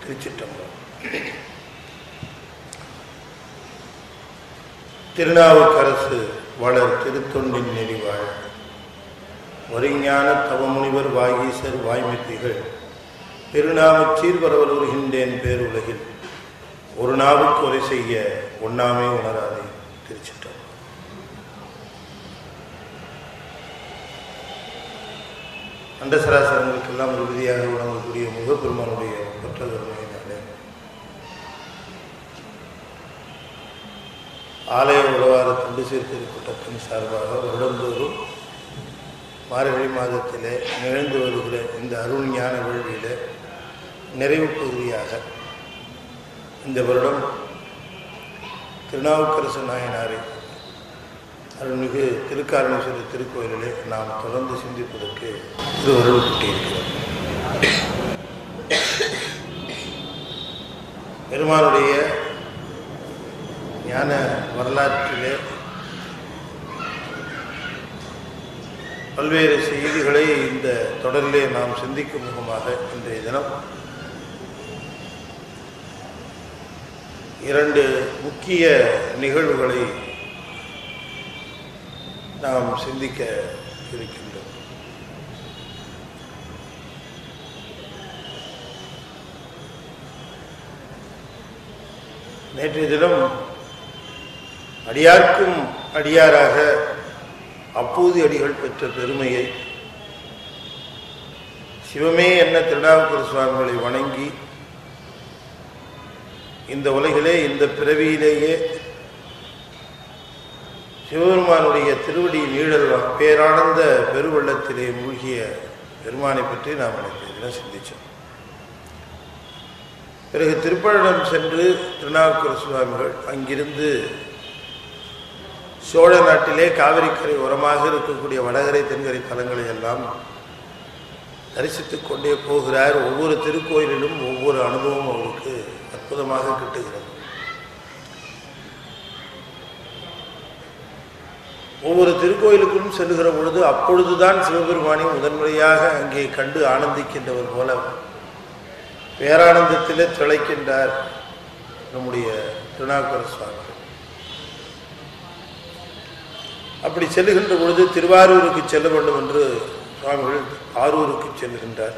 திருச்சிற்றம்பலம். திருநாவுக்கரசு வளர் திருத்தொண்டின் நெறிவாழ வரிஞான தவமுனிவர் வாகீசர் வாய்மித்திகள் பெருநாமச் சீர்பரவல் உருகின்றேன் பேருலகில் ஒரு நாவுக்கு உரை செய்ய ஒண்ணாமே உணராதே. திருச்சிற்றம்பலம். அண்டசராசரங்களுக்கெல்லாம் உறுதியாக உணரக்கூடிய முகப்பெருமானுடைய பெற்ற கருணையினாலே ஆலய உழவார தொண்டு சீர்திருக்கூட்டத்தின் சார்பாக வருடந்தோறும் மார்கழி மாதத்திலே நிகழ்ந்து வருகிற இந்த அருள் ஞான வேள்வியிலே நிறைவு பகுதியாக இந்த வருடம் திருநாவுக்கரசு நாயனாரை அருள்மிகு திருக்காரணேஸ்வரர் திருக்கோயிலிலே நாம் தொடர்ந்து சிந்திப்பதற்கு இது உறவுப்பட்டிருக்கிறோம். பெருமானுடைய ஞான வரலாற்றிலே பல்வேறு செய்திகளை இந்த தொடரிலே நாம் சிந்திக்கும் முகமாக இன்றைய தினம் இரண்டு முக்கிய நிகழ்வுகளை நாம் சிந்திக்க இருக்கின்றோம். நேற்றைய தினம் அடியார்க்கும் அடியாராக அப்போது அடிகள் பெற்ற பெருமையை சிவமே என்ன திருநாவுக்கரசு சுவாமிகளை வணங்கி இந்த உலகிலே இந்த பிறவியிலேயே சிவபெருமானுடைய திருவடி நீழல் பேரானந்த பெருவெள்ளத்திலே மூழ்கிய பெருமானை பற்றி நாம் நேற்று சிந்திச்சோம். பிறகு திருப்பழனம் சென்று திருநாவுக்கரசு சுவாமிகள் அங்கிருந்து சோழ நாட்டிலே காவிரிக்கரை உரமாக இருக்கக்கூடிய வடகரை தென்கரை தலங்களை எல்லாம் தரிசித்துக் கொண்டே போகிறார். ஒவ்வொரு திருக்கோயிலிலும் ஒவ்வொரு அனுபவம் அவருக்கு அற்புதமாக கிட்டுகிறது. ஒவ்வொரு திருக்கோயிலுக்கும் செல்லுகிற பொழுது அப்பொழுதுதான் சிவபெருமானை முதன்முறையாக அங்கே கண்டு ஆனந்திக்கின்றவர் போல பேரானந்தத்திலே திளைக்கின்றார் நம்முடைய திருநாவுக்கரசு சுவாமிகள். அப்படி செல்லுகின்ற பொழுது திருவாரூருக்கு செல்ல வேண்டும் என்று சுவாமிகள் ஆரூருக்கு செல்லுகின்றார்.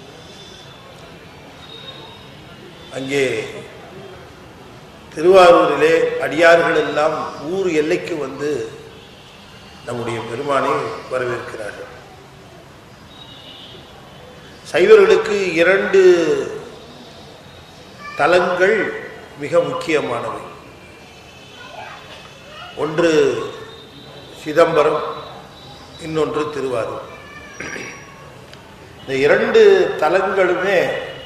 அங்கே திருவாரூரிலே அடியார்கள் எல்லாம் ஊர் எல்லைக்கு வந்து நம்முடைய பெருமானை வரவேற்கிறார்கள். சைவர்களுக்கு இரண்டு தலங்கள் மிக முக்கியமானவை. ஒன்று சிதம்பரம், இன்னொன்று திருவாரூர். இந்த இரண்டு தலங்களுமே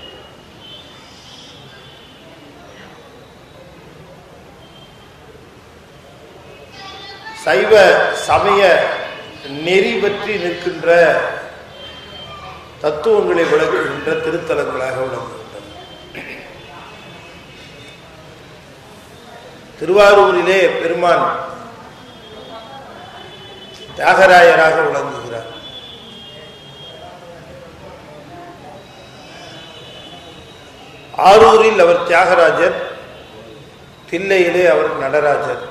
சைவ சமய நெறி பற்றி நிற்கின்ற தத்துவங்களை விளக்குகின்ற திருத்தலங்களாக விளங்குகின்றன. திருவாரூரிலே பெருமான் தியாகராயராக விளங்குகிறார். ஆரூரில் அவர் தியாகராஜர், தில்லையிலே அவர் நடராஜர்.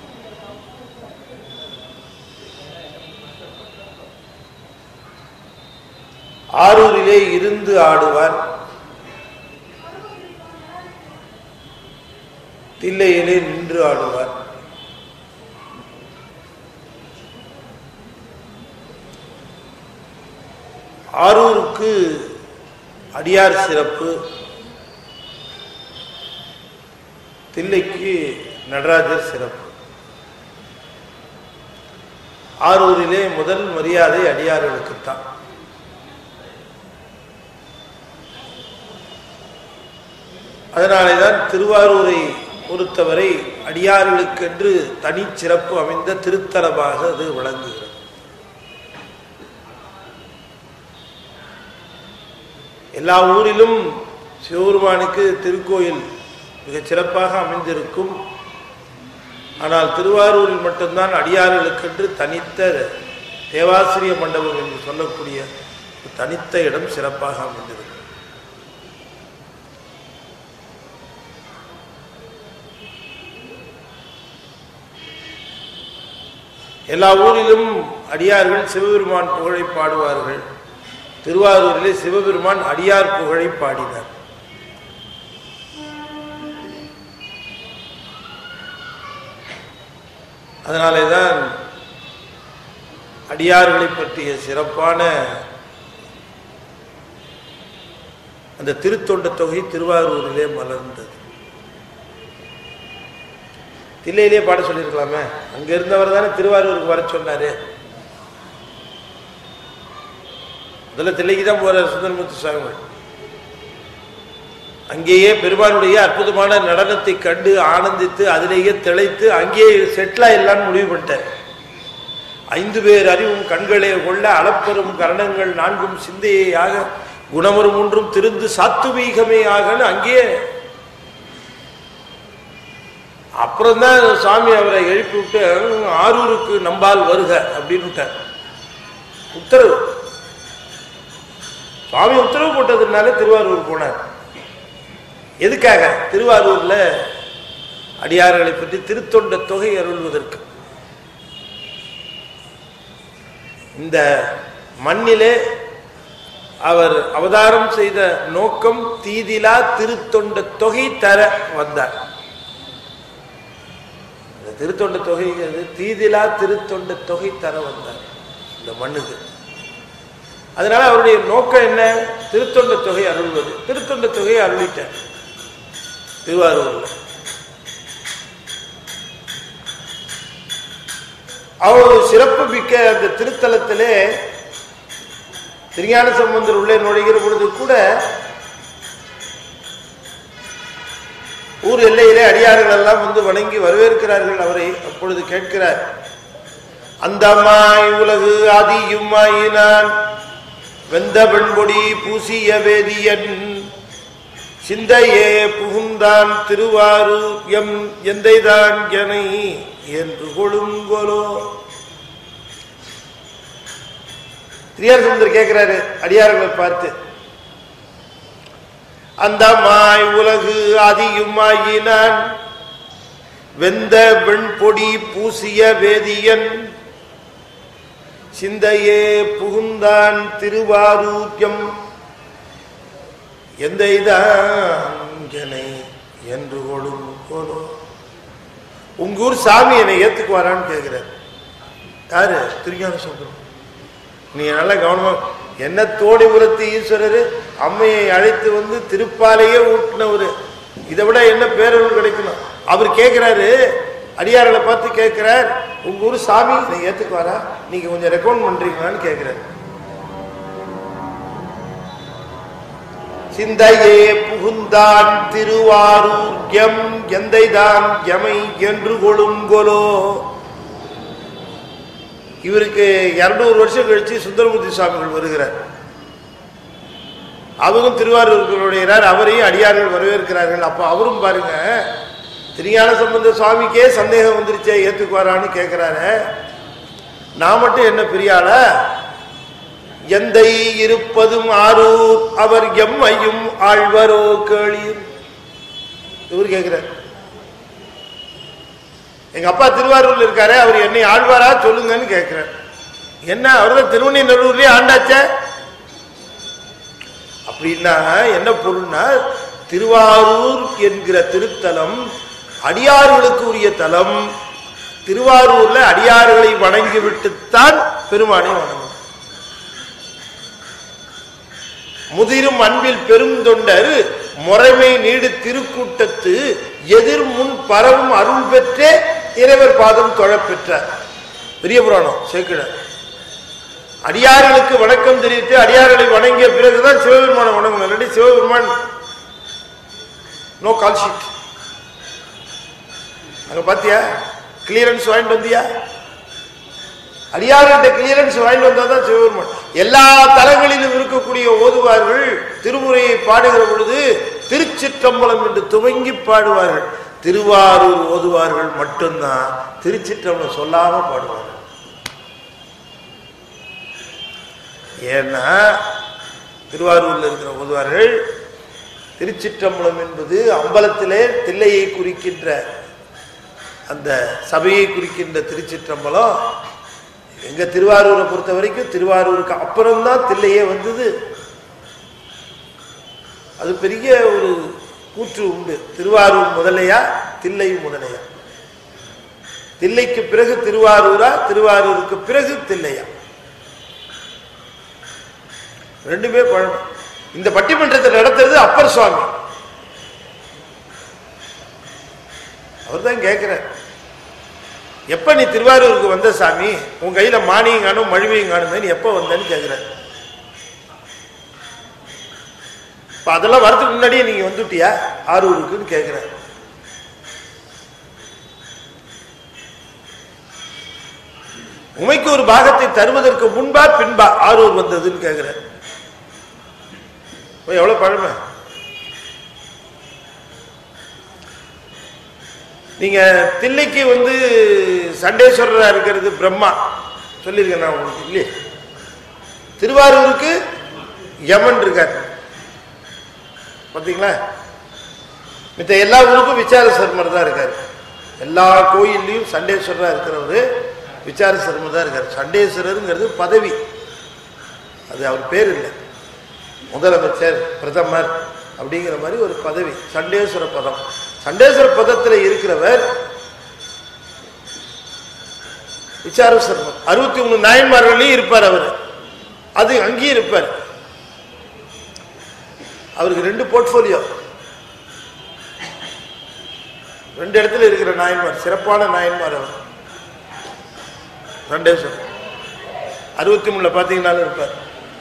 ஆரூரிலே இருந்து ஆடுவார், தில்லையிலே நின்று ஆடுவார். ஆரூருக்கு அடியார் சிறப்பு, தில்லைக்கு நடராஜர் சிறப்பு. ஆரூரிலே முதல் மரியாதை அடியார்களுக்குத்தான். அதனாலேதான் திருவாரூரை பொறுத்தவரை அடியார்களுக்கென்று தனி சிறப்பு அமைந்த திருத்தலமாக அது விளங்குகிறது. எல்லா ஊரிலும் சிவபெருமானுக்கு திருக்கோயில் மிகச் சிறப்பாக அமைந்திருக்கும். ஆனால் திருவாரூரில் மட்டும்தான் அடியார்களுக்கென்று தனித்த தேவாசிரிய மண்டபம் என்று சொல்லக்கூடிய தனித்த இடம் சிறப்பாக அமைந்திருக்கும். எல்லா ஊரிலும் அடியார்கள் சிவபெருமான் புகழை பாடுவார்கள். திருவாரூரிலே சிவபெருமான் அடியார் புகழை பாடினார். அதனாலேதான் அடியார்களை பற்றிய சிறப்பான அந்த திருத்தொண்ட தொகை திருவாரூரிலே மலர்ந்தது. தில்லையிலே பாட சொல்லியிருக்கலாமே, அங்க இருந்தவர் தானே திருவாரூருக்கு வர சொன்னாரு. முதல்ல தில்லைக்கு தான் போறார் சுந்தரமூர்த்தி சுவாமிகள். அங்கேயே பெருமானுடைய அற்புதமான நடனத்தை கண்டு ஆனந்தித்து அதிலேயே திளைத்து அங்கேயே செட்டில் ஆயிடலான்னு முடிவு பண்ணிட்டார். 5 பேர் அறிவும் கண்களே கொள்ள அளப்பெரும் கரணங்கள் 4 சிந்தையாக குணமரும் ஒன்றும் திருந்து சாத்துவீகமே ஆகன்னு அங்கேயே. அப்புறம்தான் சுவாமி அவரை எழுப்பி விட்டு ஆரூருக்கு நம்பால் வருக அப்படின்னு விட்டார். உத்தரவு சுவாமி உத்தரவு போட்டதுனால திருவாரூர் போனார். எதுக்காக? திருவாரூர்ல அடியார்களை பற்றி திருத்தொண்ட தொகை அருள்வதற்கு. இந்த மண்ணிலே அவர் அவதாரம் செய்த நோக்கம் தீதிலா திருத்தொண்ட தொகை தர வந்தார். திருத்தொண்ட தொகை தீதிலா திருத்தொண்ட தொகை தர வந்தார் இந்த மண்ணுக்கு. அதனால அவருடைய நோக்கம் என்ன? திருத்தொண்ட தொகை அருள்வது. திருத்தொண்ட தொகையை அருளிட்டார் திருவாரூர்ல. அவ்வளவு சிறப்பு மிக்க அந்த திருத்தலத்திலே திருஞான சம்பந்தர் உள்ளே நுழைகிற பொழுது கூட ஊர் எல்லையிலே அடியார்கள் எல்லாம் வந்து வணங்கி வரவேற்கிறார்கள் அவரை. அப்பொழுது கேட்கிறார், அந்தமாய் உலகு ஆதியுமாயினான் வெந்த பெண்பொடி பூசிய வேதியன் சிந்தையே புகுந்தான் திருவாரூர் எம் எந்தைதான் எனை என்று கொழுங்கோலோ. திருஞான சம்பந்தர் கேட்கிறாரு அடியார்களை பார்த்து, அந்த மாய் உலகு ஆதியுமாயினான் வெந்த வெண்பொடி பூசிய வேதியன் சிந்தையே புகுந்தான் திருவாரூர்யம் எந்தைதானை என்று கொழுங்கோலோ. உங்கூர் சாமி என்னை ஏத்துக்குவாரான்னு கேட்கிறார். யாரு? திருஞான சம்பந்தர். நீங்க நல்லா கவனமா, என்ன தோணிபுரத்து ஈஸ்வரர் அம்மையை அழைத்து வந்து திருப்பாலையே ஊட்டினவரு, இதை விட என்ன பேரருள் கிடைக்கணும்? அவர் கேட்கிறாரு, அடியார்களை பார்த்து கேட்கிறார், உங்க ஊர் சாமி நீங்க ஏத்துக்குவாரா, நீங்க கொஞ்சம் ரெக்கமெண்ட் பண்றீங்களான்னு கேட்கிறார். சிந்தையே புகுந்தான் திருவாரூர் எம் எந்தைதான் எமை என்று கொழுங்கோலோ. இவருக்கு 200 வருஷம் கழிச்சு சுந்தரமூர்த்தி சுவாமிகள் வருகிறார். அவரும் திருவாரூர், அவரையும் அடியார்கள் வரவேற்கிறார்கள். அப்ப அவரும் பாருங்க, திருஞான சம்பந்த சுவாமிக்கே சந்தேகம் வந்துருச்சே ஏத்துக்குவாரான்னு கேட்கிறாரு. நான் மட்டும் என்ன பெரியாள, எந்தை இருப்பதும் ஆரூர் அவர் எம்மையும் ஆழ்வரோ கேளீர். இவர் கேட்கிறார், எங்க அப்பா திருவாரூர்ல இருக்காரு, அவர் என்னை ஆழ்வாரா சொல்லுங்கன்னு கேட்கிறார். என்ன, அவர்தான் திருவண்ணூர்லயே ஆண்டாச்ச அப்படின்னா என்ன பொருள்னா, திருவாரூர் என்கிற திருத்தலம் அடியார்களுக்கு உரிய தலம். திருவாரூர்ல அடியார்களை வணங்கி விட்டுத்தான் பெருமானை வணங்கும். முதிரும் அன்பில் பெரும் தொண்டர் முறைமை நீடு திருக்கூட்டத்து எதிர் முன் பரவும் அருள் பெற்றே இறைவர் பாதம் தொழப்பெற்றார். பெரிய புராணம் சேக்கிழார். அடியார்களுக்கு வணக்கம் தெரிவித்து அடியார்களை வணங்கிய பிறகுதான் சிவபெருமான வணங்கணும். இல்லாட்டி சிவபெருமான் நோ கால் ஷீட். அங்க பாத்தியா கிளியரன்ஸ் வாங்கிட்டு வந்தியா? அடியார்கிட்ட கிளியரன்ஸ் வாங்கிட்டு வந்தாதான் சிவபெருமான். எல்லா தலங்களிலும் இருக்கக்கூடிய ஓதுவார்கள் திருமுறையை பாடுகிற பொழுது திருச்சிற்றம்பலம் என்று துவங்கி பாடுவார்கள். திருவாரூர் ஓதுவார்கள் மட்டும்தான் திருச்சிற்றம்பலம் சொல்லாம பாடுவார்கள். ஏன்னா திருவாரூர்ல இருக்கிற ஓதுவார்கள் திருச்சிற்றம்பலம் என்பது அம்பலத்திலே தில்லையை குறிக்கின்ற அந்த சபையை குறிக்கின்ற திருச்சிற்றம்பலம் எங்க திருவாரூரை பொறுத்த வரைக்கும் திருவாரூருக்கு அப்புறம்தான் தில்லையே வந்தது. அது பெரிய ஒரு கூற்று உண்டு. திருவாரூர் முதலையா தில்லை முதலையா? தில்லைக்கு பிறகு திருவாரூரா திருவாரூருக்கு பிறகு தில்லையா? ரெண்டுமே பழம். இந்த பட்டிமன்றத்தை நடத்துறது அப்பர் சுவாமி. அவர் தான் கேட்கிறார், எப்ப நீ திருவாரூருக்கு வந்த சாமி? உன் கையில மானியும் காணும் மழுவையும் காணுமே, நீ எப்ப வந்தன்னு கேட்கிறார். அதெல்லாம் வரதுக்கு முன்னாடியே நீங்க வந்துட்டியா ஆரூருக்குன்னு கேட்கிறார். உமைக்கு ஒரு பாகத்தை தருவதற்கு முன்பா பின்பா ஆரூர் வந்ததுன்னு கேட்கிறார். எவ்வளவு பழமை! நீங்க தில்லைக்கு வந்து சண்டேஸ்வரரா இருக்கிறது பிரம்மா சொல்லியிருக்கேன் நான் உங்களுக்கு இல்லையே. திருவாரூருக்கு யமன் இருக்கார் பாத்தீங்களா? மித்த எல்லா ஊருக்கும் விசார சர்மர் தான் இருக்காரு. எல்லா கோயில்லையும் சண்டேஸ்வரரா இருக்கிறவரு விசார சர்மர் தான் இருக்காரு. சண்டேஸ்வரருங்கிறது பதவி, அது அவர் பேர் இல்லை. முதலமைச்சர் பிரதமர் அப்படிங்கிற மாதிரி ஒரு பதவி சண்டேஸ்வர பதம். சண்டேஸ்வர பதத்தில் இருக்கிறவர் விசார சர்மர். 63 நாயன்மார்களையும் இருப்பார் அவர். அது அங்கேயும் இருப்பார். அவருக்கு 2 போர்ட்போலியோ, 2 இடத்துல இருக்கிற நாயன்மார், சிறப்பான நாயன்மார் அவர் சண்டேஸ்வரர். 63 பார்த்தீங்கன்னாலும் இருப்பார்.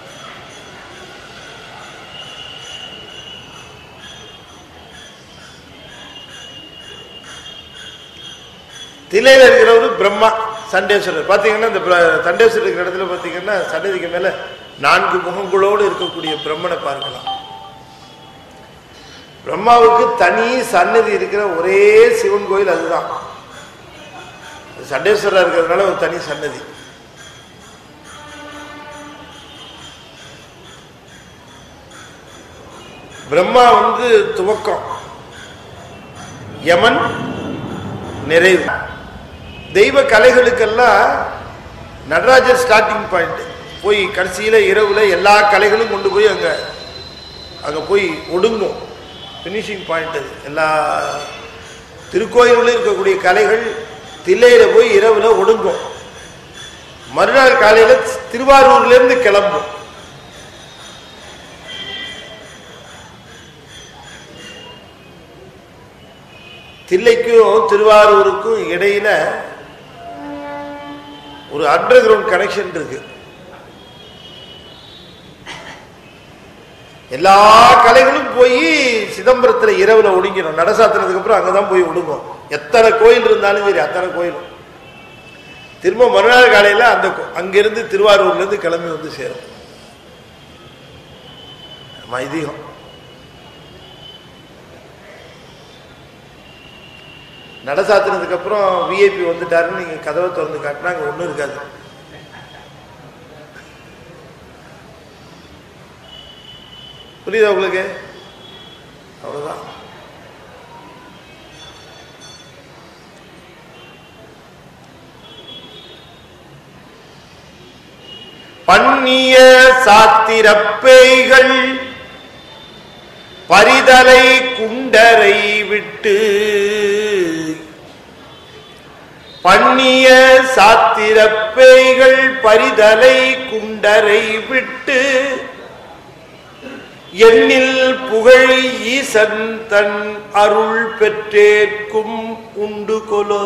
தில்லையில் இருக்கிறவரு பிரம்மா சண்டேஸ்வரர். பார்த்தீங்கன்னா இந்த சண்டேஸ்வரர் இருக்கிற இடத்துல பார்த்தீங்கன்னா சன்னதிக்கு மேல 4 முகங்களோடு இருக்கக்கூடிய பிரம்மனை பார்க்கலாம். பிரம்மாவுக்கு தனி சன்னதி இருக்கிற ஒரே சிவன் கோயில் அதுதான். சண்டேஸ்வரர் இருக்கிறதுனால ஒரு தனி சன்னதி. பிரம்மா வந்து துவக்கம், யமன் நிறைவு. தெய்வ கலைகளுக்கெல்லாம் நடராஜர் ஸ்டார்டிங் பாயிண்ட். போய் கடைசியில இரவுல எல்லா கலைகளும் கொண்டு போய் அங்க போய் ஒடுங்கும். பினிஷிங் பாயிண்ட் அது. எல்லா திருக்கோயிலும் இருக்கக்கூடிய கலைகள் தில்லையில போய் இரவுல ஒடுங்கும். மறுநாள் காலையில திருவாரூர்ல இருந்து கிளம்பும். தில்லைக்கும் திருவாரூருக்கும் இடையில ஒரு அண்டர் கிரவுண்ட் கனெக்ஷன் இருக்கு. எல்லா கலைகளும் போய் சிதம்பரத்துல இரவுல ஒடுங்கிடும். நடசாத்தினதுக்கு அப்புறம் அங்கதான் போய் ஒடுங்கும். எத்தனை கோயில் இருந்தாலும் சரி, அத்தனை கோயிலும் திரும்ப மறுநாள் காலையில அங்கிருந்து திருவாரூர்ல இருந்து கிளம்பி வந்து சேரும். ஐதீகம். நடசாத்தினதுக்கு அப்புறம் விஐபி வந்துட்டாருன்னு நீங்க கதவை திறந்து காட்டினா அங்க ஒண்ணும் இருக்காது. புரியுதா உங்களுக்கு? அவ்வளவுதான். பண்ணிய சாத்திரப்பேய்கள் பரிதலை குண்டரை விட்டு, பண்ணிய சாத்திரப்பேய்கள் பரிதலை குண்டரை விட்டு, எண்ணில் புகழ் ஈசன் தன் அருள் பெற்றேற்கும் உண்டு கொலோ.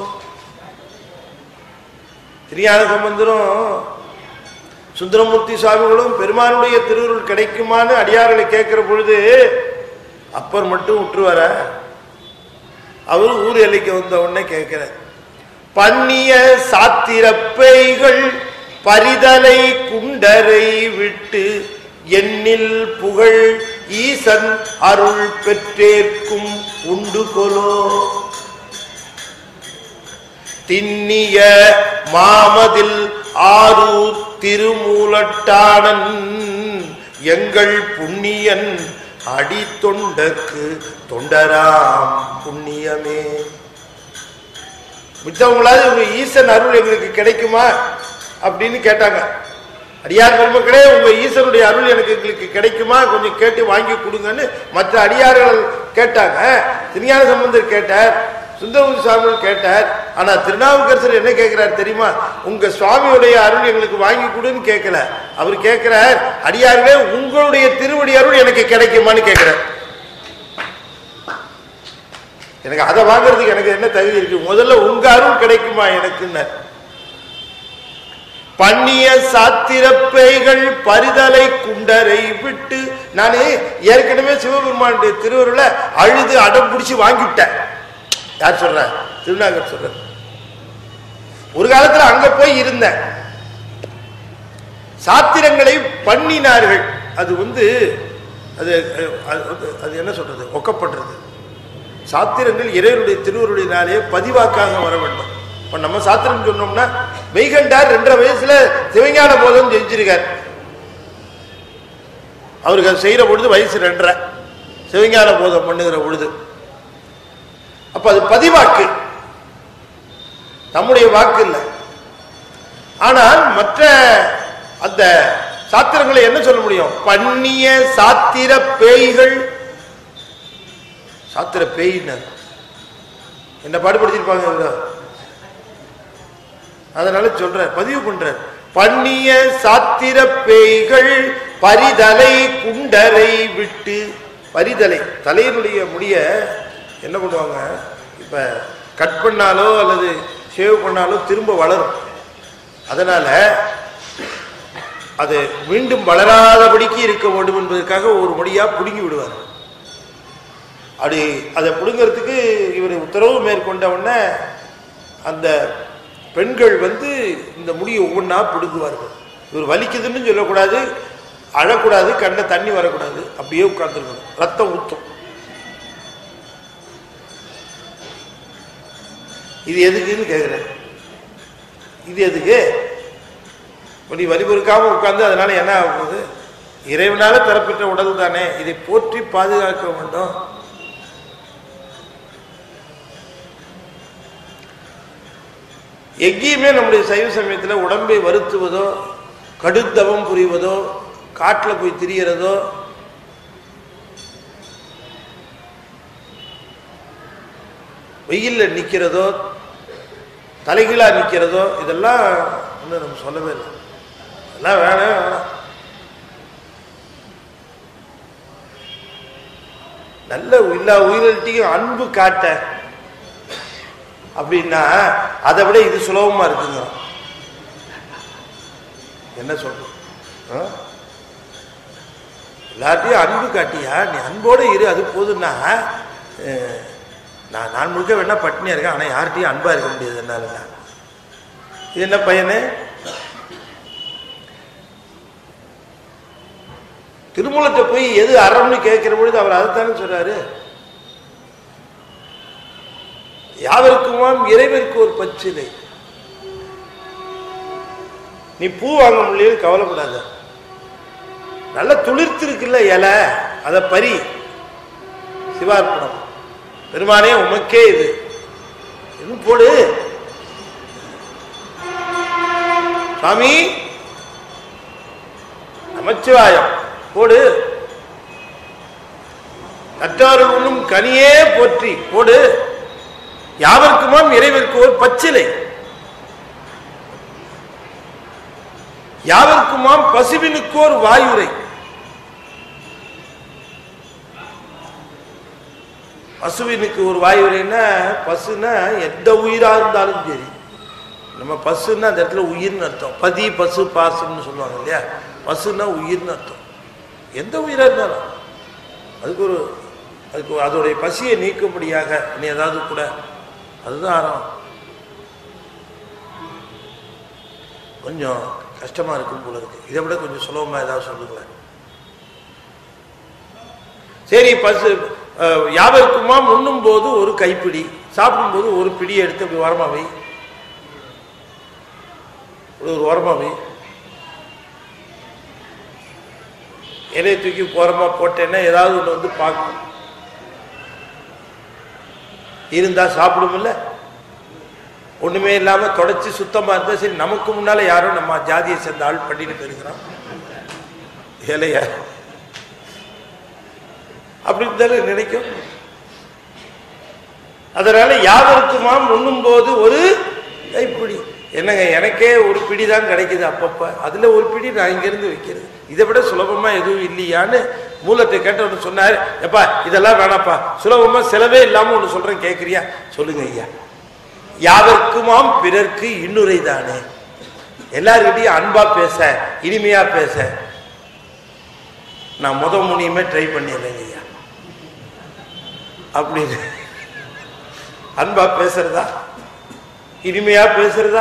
திருஞான சம்பந்தரும் சுந்தரமூர்த்தி சுவாமிகளும் பெருமானுடைய திருவுருள் கிடைக்குமான்னு அடியார்களை கேட்கிற பொழுது அப்பர் மட்டும் விட்டுருவார? அவரு ஊர் எல்லைக்கு வந்த உடனே கேட்கிற, பண்ணிய சாத்திரப்பேய்கள் பரிதலை குண்டரை விட்டு, எண்ணில் புகழ் ஈசன் அருள் பெற்றேற்கும் உண்டு கொலோ. திண்ணிய மாமதில் ஆரூர் திருமூலட்டானன் எங்கள் புண்ணியன் அடி தொண்டக்கு தொண்டராம் புண்ணியமே. மித்தவங்களாவது ஈசன் அருள் எங்களுக்கு கிடைக்குமா? அப்படின்னு கேட்டாங்க. அடியார் பெருமக்களே, உங்க ஈசனுடைய அருள் எங்களுக்கு கிடைக்குமா, கொஞ்சம் கேட்டு வாங்கி கொடுங்கன்னு மற்ற அடியார்கள் கேட்டாங்க. திருஞான சம்பந்தர் கேட்டார், சுந்தரமூர்த்தி சுவாமிகள் கேட்டார். ஆனா திருநாவுக்கரசர் என்ன கேட்கிறார் தெரியுமா? உங்க சுவாமியுடைய அருள் எங்களுக்கு வாங்கி கொடுன்னு கேட்கல. அவர் கேட்கிறார், அடியார்களே உங்களுடைய திருவடி அருள் எனக்கு கிடைக்குமான்னு கேட்கிறார். எனக்கு அதை வாங்குறதுக்கு எனக்கு என்ன தகுதி இருக்கு? முதல்ல உங்க அருள் கிடைக்குமா எனக்குன்னு. பண்ணிய சாத்திர பேய்கள் பரிதலை குண்டரை விட்டு. நான் ஏற்கனவே சிவபெருமானுடைய திருவருளை அழுது அடம் பிடிச்சு வாங்கிவிட்டேன். யார் சொல்ற? திருநாகர் சொல்ற. ஒரு காலத்துல அங்க போய் இருந்தேன். சாத்திரங்களை பண்ணினார்கள். அது அது அது என்ன சொல்றது, ஒக்கப்படுறது. சாத்திரங்கள் இறைவனுடைய திருவருளினாலே பதிவாக்காக வர வேண்டும். இப்ப நம்ம சாத்திரம் சொன்னோம்னா, மெய்கண்டார் 2.5 வயசுல சிவஞான போதம் ஜெயிச்சிருக்கார். அவருக்கு அது செய்யற பொழுது வயசு 2.5, சிவஞான போதம் பண்ணுகிற பொழுது. அப்ப அது பதிவாக்கு, நம்முடைய வாக்கு இல்லை. ஆனால் மற்ற அந்த சாத்திரங்களை என்ன சொல்ல முடியும்? பண்ணிய சாத்திர பேய்கள். சாத்திர பேயினர் என்ன பாடுபடுத்திருப்பாங்க. அதனால சொல்ற, பதிவு பண்ற. பண்ணிய சாத்திர பேய்கள் பரிதலை குண்டரை விட்டு. பரிதலை, தலையினுடைய முடிய என்ன பண்ணுவாங்க, இப்ப கட் பண்ணாலோ அல்லது ஷேவ் பண்ணாலோ திரும்ப வளரும். அதனால அது மீண்டும் வளராதபடிக்கு இருக்க வேண்டும் என்பதற்காக ஒரு முடியா பிடுங்கி விடுவார். அப்படி அதை பிடுங்கிறதுக்கு இவர் உத்தரவு மேற்கொண்ட உடனே அந்த பெண்கள் இந்த முடியை ஒவ்வொன்றா பிடுங்குவார்கள். இவர் வலிக்குதுன்னு சொல்லக்கூடாது, அழக்கூடாது, கண்ண தண்ணி வரக்கூடாது, அப்படியே உட்கார்ந்துருக்கணும். ரத்தம் ஊத்தும். இது எதுக்குன்னு கேட்கிறேன். இது எதுக்கு? நீ வலி பொறுக்காம உட்கார்ந்து அதனால என்ன ஆகுது? இறைவனால தரப்பெற்ற உடல் தானே, இதை போற்றி பாதுகாக்க வேண்டும். எங்கேயுமே நம்முடைய சைவ சமயத்தில் உடம்பை வருத்துவதோ, கடுத்தவம் புரிவதோ, காட்டில் போய் திரியறதோ, வெயில்ல நிற்கிறதோ, தலைகீழா நிற்கிறதோ, இதெல்லாம் நம்ம சொல்லவே இல்லை. அதெல்லாம் வேணாம். நல்ல எல்லா உயிரிழத்தையும் அன்பு காட்ட அப்படின்னா அதை விட இது சுலபமா இருக்குங்க. என்ன சொல்ற? எல்லாத்தையும் அன்பு காட்டியா, நீ அன்போட இரு, அது போதுன்னா. நான் முழுக்க வேணா பட்டினியா இருக்கேன், ஆனா யார்கிட்டையும் அன்பா இருக்க முடியாது என்னால. இது என்ன பையனு? திருமூலத்தை போய் எது அறம்னு கேட்கிற பொழுது அவர் அதைத்தானே சொல்றாரு. யாவருக்குமாம் இறைவருக்கு ஒரு பச்சிலை. நீ பூ வாங்க முடியல கவலைப்படாத, நல்ல துளிர்த்து இருக்குல்ல இலை, அதை பறி, சிவார்ப்பணம், பெருமானே உமக்கே இது இன்னும் போடு, சாமி நமச்சிவாயம் போடு, கற்றவர்கள் உண்ணும் கனியே போற்றி போடு. யாவருக்குமாம் இறைவருக்கு ஒரு பச்சிலை, யாவருக்குமாம் பசுவினுக்கு ஒரு வாயுரை. பசுவினுக்கு ஒரு வாயுரைன்னா, பசுனா எந்த உயிரா இருந்தாலும் சரி, நம்ம பசுன்னா அந்த இடத்துல உயிர்னு அர்த்தம். பதி பசு பாசம்னு சொல்லுவாங்க இல்லையா, பசுன்னா உயிர்னு அர்த்தம். எந்த உயிரா இருந்தாலும் அதுக்கு அதோடைய பசியை நீக்கும்படியாக நீ ஏதாவது கூட, அதுதான் அறம். கொஞ்சம் கஷ்டமா இருக்கும் போல இருக்கு, இதை விட கொஞ்சம் சுலபமா ஏதாவது சொல்லுங்களேன். சரி, பசு யாவருக்குமா உண்ணும் போது ஒரு கைப்பிடி, சாப்பிடும் போது ஒரு பிடி எடுத்து அப்படி ஓரமா வை, ஒரு ஓரமா வை. இலையை தூக்கி ஓரமா போட்டேன்னா ஏதாவது ஒன்று பார்க்கும், இருந்தா சாப்பிடும் இல்ல. ஒண்ணுமே இல்லாம தொடச்சி சுத்தமா இருந்தா சரி, நமக்கு முன்னால யாரோ நம்ம ஜாதியை சேர்ந்த ஆள் பண்ணிட்டு போயிருக்கிறான் ஏழையா அப்படின்னு தானே நினைக்கும். அதனால யாவருக்குமாம் உண்ணும் போது ஒரு கைப்பிடி. என்னங்க, எனக்கே ஒரு பிடி தான் கிடைக்குது அப்பப்ப, அதுல ஒரு பிடி நான் இங்கிருந்து வைக்கிறது, இதை விட சுலபமா எதுவும் இல்லையான்னு மூலத்தை கேட்டவனு சொன்னாரு. எப்பா இதெல்லாம் வேணாப்பா, சுலபமா செலவே இல்லாம ஒண்ணு சொல்றேன் கேட்கிறியா? சொல்லுங்க ஐயா. யாவருக்குமாம் பிறர்க்கு இன்னுரை தானே. எல்லாருக்கிட்டையும் அன்பா பேச, இனிமையா பேச நான் முனியுமே ட்ரை பண்ணிடுறேங்க ஐயா. அப்படின்னு அன்பா பேசுறதா, இனிமையா பேசுறதா?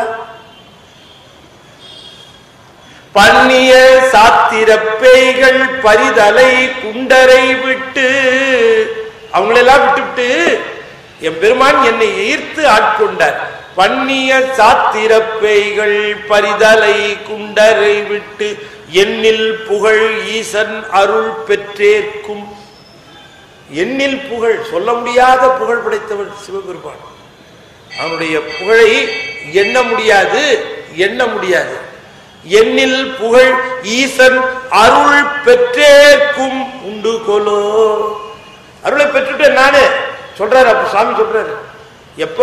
பண்ணிய சாத்திர பேய்கள் பரிதலை குண்டரை விட்டு, அவங்களெல்லாம் விட்டுவிட்டு என் பெருமான் என்னை ஈர்த்து ஆட்கொண்டார். பண்ணிய சாத்திர பேய்கள் பரிதலை குண்டரை விட்டு எண்ணில் புகழ் ஈசன் அருள் பெற்றேற்கும். எண்ணில் புகழ், சொல்ல முடியாத புகழ் படைத்தவர் சிவபெருமான். அவனுடைய புகழை எண்ண முடியாது, எண்ண முடியாது. எண்ணில் புகழ் ஈசன் அருள் பெற்றேற்கும் உண்டு கொலோ. அருளை பெற்றுட்டேன் நானு சொல்றாரு. அப்ப சாமி சொல்றாரு, எப்ப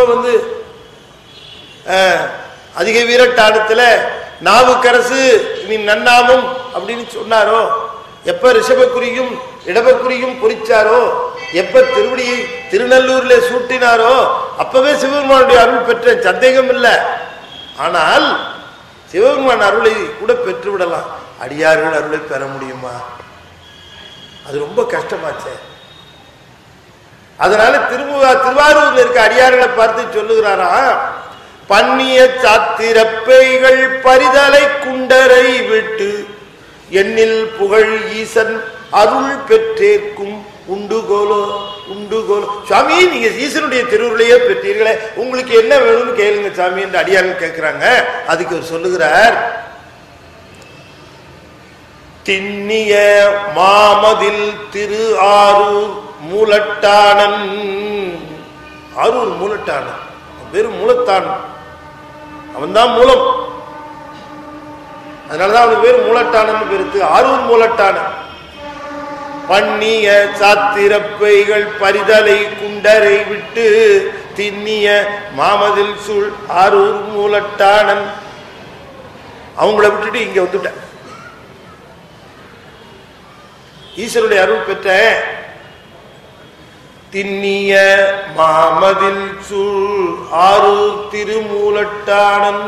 அதிக வீரட்டானத்துல நாவுக்கரசு நீ நன்னாமும் அப்படின்னு சொன்னாரோ, எப்ப ரிஷபக்குரியும் இடபக்குரியும் குறிச்சாரோ, எப்ப திருவடியை திருநல்லூர்ல சூட்டினாரோ அப்பவே சிவபெருமானுடைய அருள் பெற்றேன், சந்தேகம் இல்லை. ஆனால் சிவபெருமான் அருளை கூட பெற்று விடலாம், அடியார்கள் அருளை பெற முடியுமா? அது ரொம்ப கஷ்டமாச்சே. அதனால திருவாரூர்ல இருக்க அடியார்களை பார்த்து சொல்லுகிறாரா, பண்ணிய சாத்திர பேய்கள் பரிதலை குண்டரை விட்டு எண்ணில் புகழ் ஈசன் அருள் பெற்றேற்கும் உண்டுகோலோ உண்டுகோலோ. சாமி நீங்க ஈசனுடைய திருவுருளையே பெற்றீர்களே, உங்களுக்கு என்ன வேணும்னு கேளுங்க சாமி என்று அடியார்கள் கேட்கிறாங்க. அதுக்கு அவர் சொல்லுகிறார், திண்ணிய மாமதில் திரு ஆரூர் மூலட்டானன். ஆரூர் மூலட்டானன் வெறும் மூலத்தானன், அவன் தான் மூலம். அதனாலதான் அவனுக்கு பேர் மூலட்டானன் பெருத்து ஆரூர் மூலட்டானன். பண்ணிய சாத்திரப்பைகள் பரிதலை குண்டரை விட்டு திண்ணிய மாமதில் சூழ் ஆரூர் மூலட்டானன். அவங்கள விட்டுட்டு இங்க வந்துட்ட. ஈஸ்வருடைய அருள் பெற்ற திண்ணிய மாமதில் சூழ் ஆரூர் திருமூலட்டானன்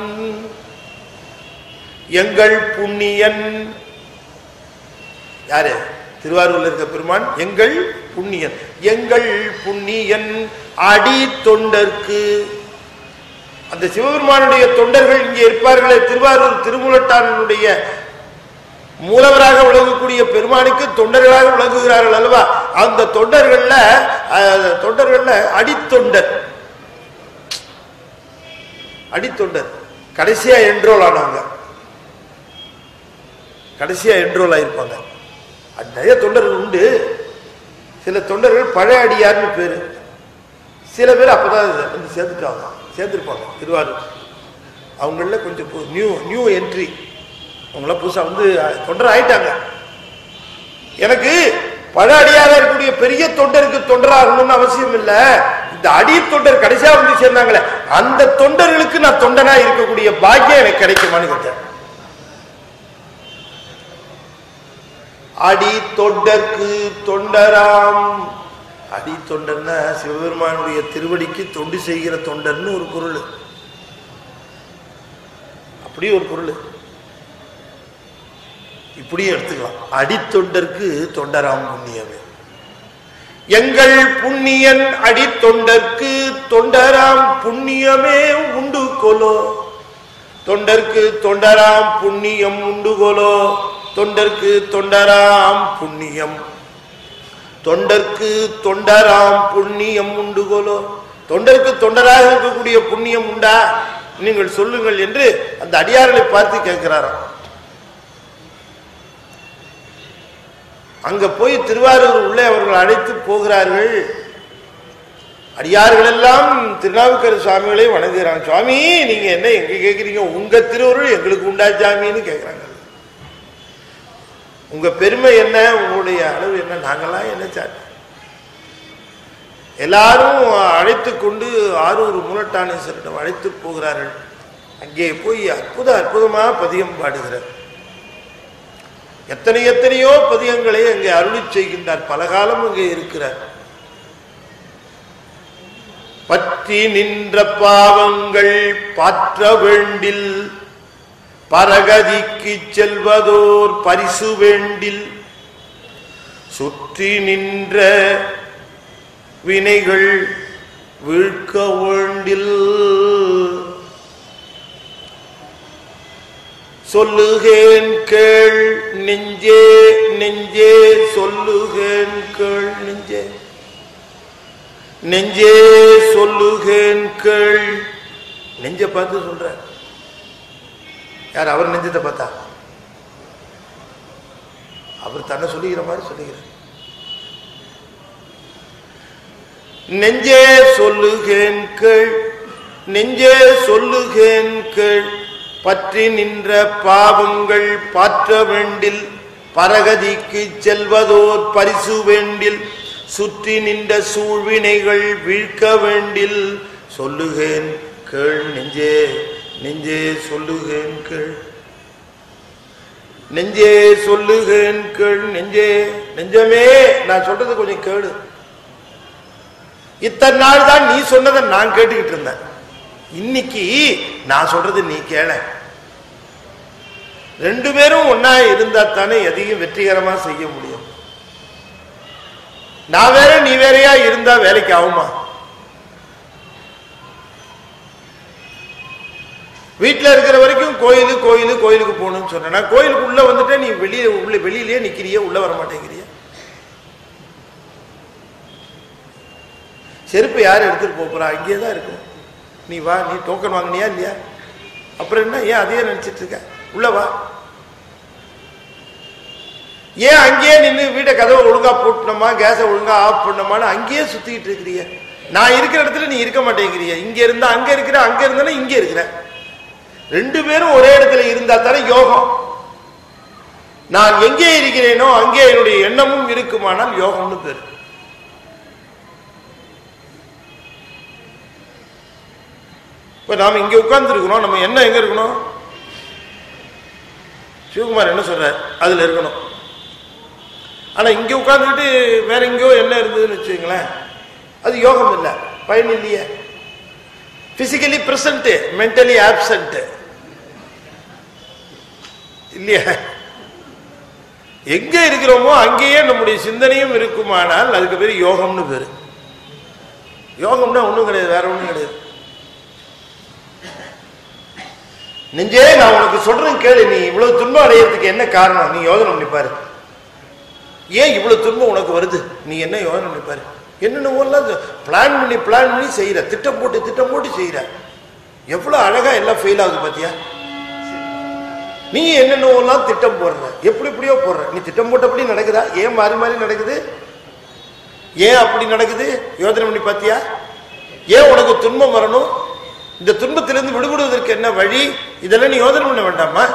எங்கள் புண்ணியன். யாரு? திருவாரூர்ல இருக்க பெருமான் எங்கள் புண்ணியன். எங்கள் புண்ணியன் அடி தொண்டர்க்கு. அந்த சிவபெருமானுடைய தொண்டர்கள் இங்கே இருப்பார்களே, திருவாரூர் திருமூலட்டானுடைய மூலவராக விளங்கக்கூடிய பெருமானுக்கு தொண்டர்களாக விளங்குகிறார்கள் அல்லவா? அந்த தொண்டர்கள்ல அடித்தொண்டர், அடித்தொண்டர் கடைசியா என்ரோல் ஆனவங்க, கடைசியா என்ரோல் ஆயிருப்பாங்க. நிறைய தொண்டர்கள் உண்டு. சில தொண்டர்கள் பழைய அடியார்னு பேரு, சில பேர் அப்பதான் சேர்ந்துருப்பாங்க திருவாரூர். அவங்கள கொஞ்சம் நியூ என்ட்ரி, அவங்கள புதுசா தொண்டர் ஆயிட்டாங்க. எனக்கு பழைய அடியாரா இருக்கக்கூடிய பெரிய தொண்டருக்கு தொண்டராகணும்னு அவசியம் இல்லை. இந்த அடி தொண்டர் கடைசியா சேர்ந்தாங்களே, அந்த தொண்டர்களுக்கு நான் தொண்டனா இருக்கக்கூடிய பாக்கியம் எனக்கு கிடைக்குமான்னு கேட்டேன். அடி தொண்டர்க்கு தொண்டராம். அடி தொண்டர்னா சிவபெருமானுடைய திருவடிக்கு தொண்டு செய்கிற தொண்டர்னு ஒரு பொருள், அப்படி ஒரு பொருள் இப்படியே எடுத்துக்கலாம். அடித்தொண்டர்க்கு தொண்டராம் புண்ணியமே. எங்கள் புண்ணியன் அடித்தொண்டர்க்கு தொண்டராம் புண்ணியமே உண்டு கொலோ. தொண்டர்க்கு தொண்டராம் புண்ணியம் உண்டு கொலோ. தொண்டர்க்கு தொண்டராம் புண்ணியம், தொண்டர்க்கு தொண்டராம் புண்ணியம் உண்டு கொலோ. தொண்டருக்கு தொண்டராக இருக்கக்கூடிய புண்ணியம் உண்டா நீங்கள் சொல்லுங்கள் என்று அந்த அடியார்களை பார்த்து கேட்கிறாராம். அங்க போய் திருவாரூர் உள்ளே அவர்கள் அழைத்து போகிறார்கள். அடியார்கள் எல்லாம் திருநாவுக்கரசு சுவாமிகளே வணங்குகிறாங்க. சுவாமி நீங்க என்ன எங்க கேட்குறீங்க, உங்க திருவருள் எங்களுக்கு உண்டா சாமின்னு கேட்குறாங்க. உங்க பெருமை என்ன, உங்களுடைய அளவு என்ன, நாங்கெல்லாம் என்ன சாமி. எல்லாரும் அழைத்து கொண்டு ஆரூர் மூலட்டானேஸ்வரிடம் அழைத்து போகிறார்கள். அங்கே போய் அற்புதமா பதியம் பாடுகிறார். எத்தனையோ பதியங்களை அங்கே அருளி செய்கின்றார். பல காலம் அங்கே இருக்கிறார். பற்றி நின்ற பாவங்கள் பாற்ற வேண்டில் பரகதிக்கு செல்வதோர் பரிசு வேண்டில் சுற்றி நின்ற வினைகள் வீழ்க்க வேண்டில் சொல்லுகேன் கேள் நெஞ்சே நெஞ்சே சொல்லுகேன் கேள் நெஞ்சே நெஞ்சே சொல்லுகேன் கேள். நெஞ்ச பார்த்து சொல்ற யார்? அவர் நெஞ்சத்தை பார்த்தா அவர் தன்னை சொல்லுகிற மாதிரி சொல்லுகிறார். நெஞ்சே சொல்லுகேன் கேள் நெஞ்சே சொல்லுகேன் கேள் பற்றி நின்ற பாவங்கள் பாற்ற வேண்டில் பரகதிக்கு செல்வதோர் பரிசு வேண்டில் சுற்றி நின்ற சூழ்வினைகள் வீழ்க்க வேண்டில் சொல்லுகேன் கேள் நெஞ்சே நெஞ்சே சொல்லுகேன் கேள் நெஞ்சே சொல்லுகேன் கேள் நெஞ்சே நெஞ்சமே நான் சொல்றது கொஞ்சம் கேளு. இத்தனை நாள் தான் நீ சொன்னதை நான் கேட்டுக்கிட்டு இருந்தேன். இன்னைக்கு நான் சொல்றது நீ கேள. ரெண்டு பேரும் ஒன்னா இருந்தா தானே எதையும் வெற்றிகரமா செய்ய முடியும். நான் வேற நீ வேறையா இருந்தா வேலைக்கு ஆகுமா? வீட்டுல இருக்கிற வரைக்கும் கோயிலுக்கு போகணும்னு சொன்ன, கோயிலுக்கு உள்ள வந்துட்டு நீ வெளியிலேயே நிக்கிறிய, உள்ள வர மாட்டேங்கிறிய. செருப்பு யார் எடுத்துட்டு போறா? அங்கேயே தான் இருக்கும். நீ வா, நீ டோக்கன் வாங்கினியா இல்லையா? அப்புறம் என்ன, ஏன் அதையே நினைச்சிட்டு இருக்க? உள்ள வா. ஏன் அங்கேயே நின்று வீட்டை கதவை ஒழுங்கா போட்டணுமா, கேஸை ஒழுங்கா ஆஃப் பண்ணணுமான்னு அங்கேயே சுத்திக்கிட்டு இருக்கிறிய? நான் இருக்கிற இடத்துல நீ இருக்க மாட்டேங்கிறிய. இங்க இருந்தா அங்க இருக்கிற, அங்க இருந்தா இங்க இருக்கிற. ரெண்டு பேரும் ஒரே இடத்துல இருந்தா தானே யோகம். நான் எங்கே இருக்கிறேனோ அங்கே என்னுடைய எண்ணமும் இருக்குமானால் யோகம்னு பேரு. இப்ப நாம இங்க உட்கார்ந்து இருக்கிறோம், நம்ம என்ன எங்க இருக்கணும்? சிவகுமார் என்ன சொல்ற, அதுல இருக்கணும். ஆனா இங்க உட்கார்ந்துட்டு வேற எங்கேயோ என்ன இருந்ததுன்னு வச்சுங்களேன், அது யோகம் இல்லை, பயன் இல்லையே. பிசிக்கலி பிரசன்ட், மென்டலி ஆப்சன்ட் இல்லையா? எங்க இருக்கிறோமோ அங்கேயே நம்முடைய சிந்தனையும் இருக்குமானால் அதுக்கு பேரு யோகம்னு பேரு. யோகம்னா ஒண்ணும் கிடையாது, வேற ஒண்ணும் கிடையாது. நெஞ்சே நான் உனக்கு சொல்றேன் கேளு. நீ இவ்வளவு துன்பம் அடையிறதுக்கு என்ன காரணம்? நீ யோசனை பண்ணிப்பாரு. ஏன் இவ்வளவு துன்பம் உனக்கு வருது? நீ என்ன யோசனை பண்ணிப்பாரு. என்னென்ன பிளான் பண்ணி செய்யற, திட்டம் போட்டு செய்யற. எவ்வளவு அழகா எல்லாம் ஃபெயில் ஆகுது பாத்தியா? நீ என்னென்னலாம் திட்டம் போடுற, எப்படியோ போடுற. நீ திட்டம் போட்டபடி நடக்குதா? ஏன் மாறி நடக்குது? ஏன் அப்படி நடக்குது? யோசனை பண்ணி பாத்தியா? ஏன் உனக்கு துன்பம் வரணும்? இந்த துன்பத்திலிருந்து விடுபடுவதற்கு என்ன வழி? இதெல்லாம் நீ யோசனை பண்ண வேண்டாமா?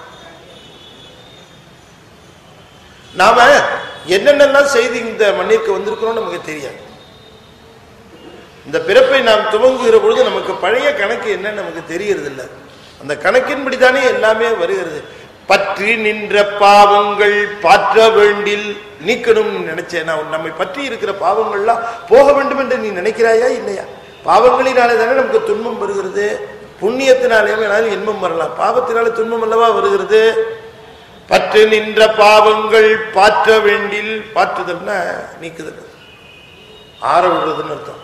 நாம என்னென்னலாம் செய்து இந்த மண்ணிற்கு வந்திருக்கிறோம் நமக்கு தெரியாது. இந்த பிறப்பை நாம் துவங்குகிற பொழுது நமக்கு பழைய கணக்கு என்ன நமக்கு தெரியறது இல்லை. அந்த கணக்கின்படி தானே எல்லாமே வருகிறது. பற்றி நின்ற பாவங்கள் பாற்ற வேண்டில் நீக்கணும் நினைச்சேன். நம்மை பற்றி இருக்கிற பாவங்கள்லாம் போக வேண்டும் என்று நீ நினைக்கிறாயா இல்லையா? பாவங்களினாலே தானே நமக்கு துன்பம் வருகிறது. புண்ணியத்தினாலே வேணாலும் இன்பம் வரலாம், பாவத்தினாலே துன்பம் அல்லவா வருகிறது. பற்று நின்ற பாவங்கள் பாற்ற வேண்டில், பாற்றுதல்னா நீக்குதல், ஆற விடுறதுன்னு அர்த்தம்.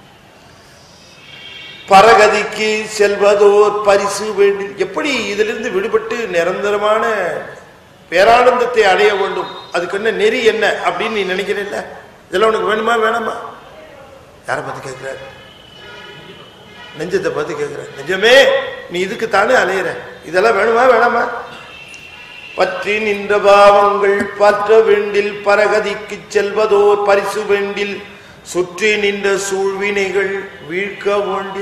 பரகதிக்கு செல்வதோர் பரிசு வேண்டில், எப்படி இதிலிருந்து விடுபட்டு நிரந்தரமான பேரானந்தத்தை அடைய வேண்டும், அதுக்கு என்ன நெறி என்ன அப்படின்னு நீ நினைக்கிறேன்ல, இதெல்லாம் உனக்கு வேணுமா வேணாமா? யாரை பார்த்து கேட்கிற? நெஞ்சத்தை பார்த்து கேட்கிற. நெஞ்சமே நீ இதுக்கு தானே அலையிற, இதெல்லாம் வேணுமா வேணாமா? பற்றி நின்ற பாவங்கள் பாற்ற வேண்டில் பரகதிக்கு செல்வதோர் பரிசு வேண்டில் சுற்றி நின்ற சூழ்வினைகள் வீழ்க்க வேண்டி.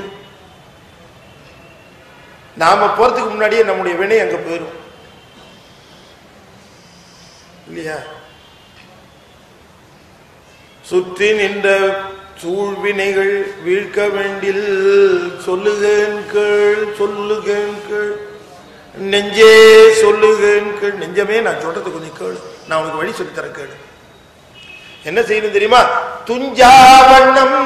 நாம போறதுக்கு முன்னாடியே நம்முடைய வினை அங்க போயிடும் இல்லையா? சுற்றி நின்ற சூழ்வினைகள் வீழ்க்க வேண்டில் சொல்லுகேன் கேள் சொல்லுகேன் கேள் நெஞ்சே சொல்லுகேன் கேள். நெஞ்சமே நான் சொல்றது கொஞ்சம் கேளு, நான் உனக்கு வழி சொல்லித்தர கேளு. என்ன செய்யணும் தெரியுமா? துஞ்சாவண்ணம்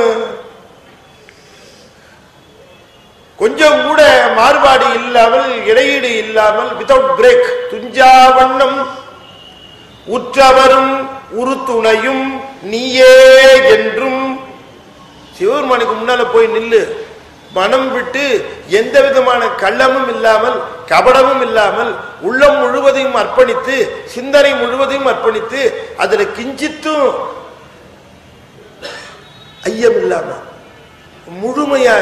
கொஞ்சம் கூட மாறுபாடு இல்லாமல் இடையீடு இல்லாமல் வித்தவுட் பிரேக் துஞ்சாவண்ணம் உற்றவரும் உறுத்துணையும் நீயே என்றும். சிவபெருமானுக்கு முன்னால போய் நில்லு, மனம் விட்டு எந்த விதமான கள்ளமும் இல்லாமல் கபடமும் இல்லாமல் உள்ளம் முழுவதையும் அர்ப்பணித்து சிந்தனை முழுவதையும் அர்ப்பணித்து அதுல கிஞ்சித்தும் ஐயம் இல்லாம முழுமையாக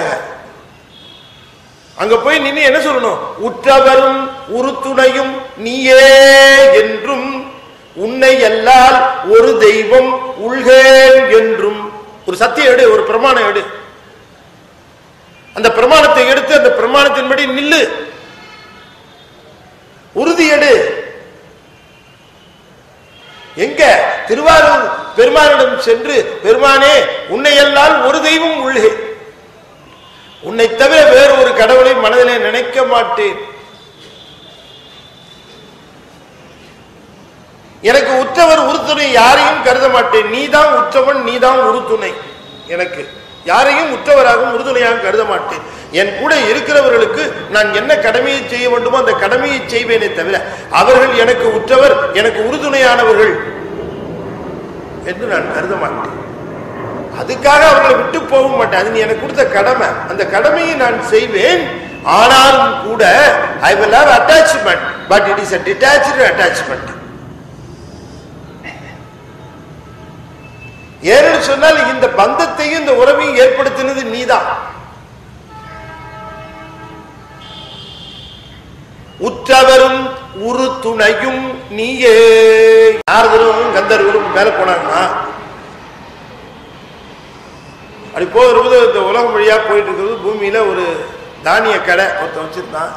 அங்க போய் நின்று என்ன சொல்லணும்? உற்றவரும் உறுத்துணையும் நீயே என்றும் உன்னை எல்லால் ஒரு தெய்வம் உள்கேன் என்றும். ஒரு சத்தியம் எடு, ஒரு பிரமாணம் எடு. அந்த பிரமாணத்தை எடுத்து அந்த பிரமாணத்தின்படி நில்லு, உறுதி எடு. எங்க? திருவாரூர் பெருமானிடம் சென்று, பெருமானே உன்னை எல்லால் ஒரு தெய்வம் உள்ளே, உன்னை தவிர வேறு ஒரு கடவுளை மனதிலே நினைக்க மாட்டேன். எனக்கு உற்றவர் உறுதுணை யாரையும் கருத மாட்டேன். நீதான் உற்றவன், நீதான் உறுதுணை. எனக்கு யாரையும் உற்றவராகவும் உறுதுணையாக கருத மாட்டேன். என் கூட இருக்கிறவர்களுக்கு நான் என்ன கடமையை செய்ய வேண்டுமோ அந்த கடமையை செய்வேனே தவிர அவர்கள் எனக்கு உற்றவர் எனக்கு உறுதுணையானவர்கள் என்று நான் கருத மாட்டேன். அதுக்காக அவர்களை விட்டு போக மாட்டேன். அது நீ எனக்கு கொடுத்த கடமை, அந்த கடமையை நான் செய்வேன். ஆனாலும் கூட I will have attachment, but it is a detached attachment. ஏன்னு சொன்னால் இந்த பந்தத்தையும் இந்த உறவையும் ஏற்படுத்தினது நீதான். உற்றவரும் உரு துணையும் நீயே. நாரதரும் கந்தர்வரும் மேல போனாங்கன்னா அப்படி போகிறது இந்த உலகம் வழியா போயிட்டு இருக்கிறது. பூமியில ஒரு தானிய கடை ஒருத்தன் வச்சிருந்தான்.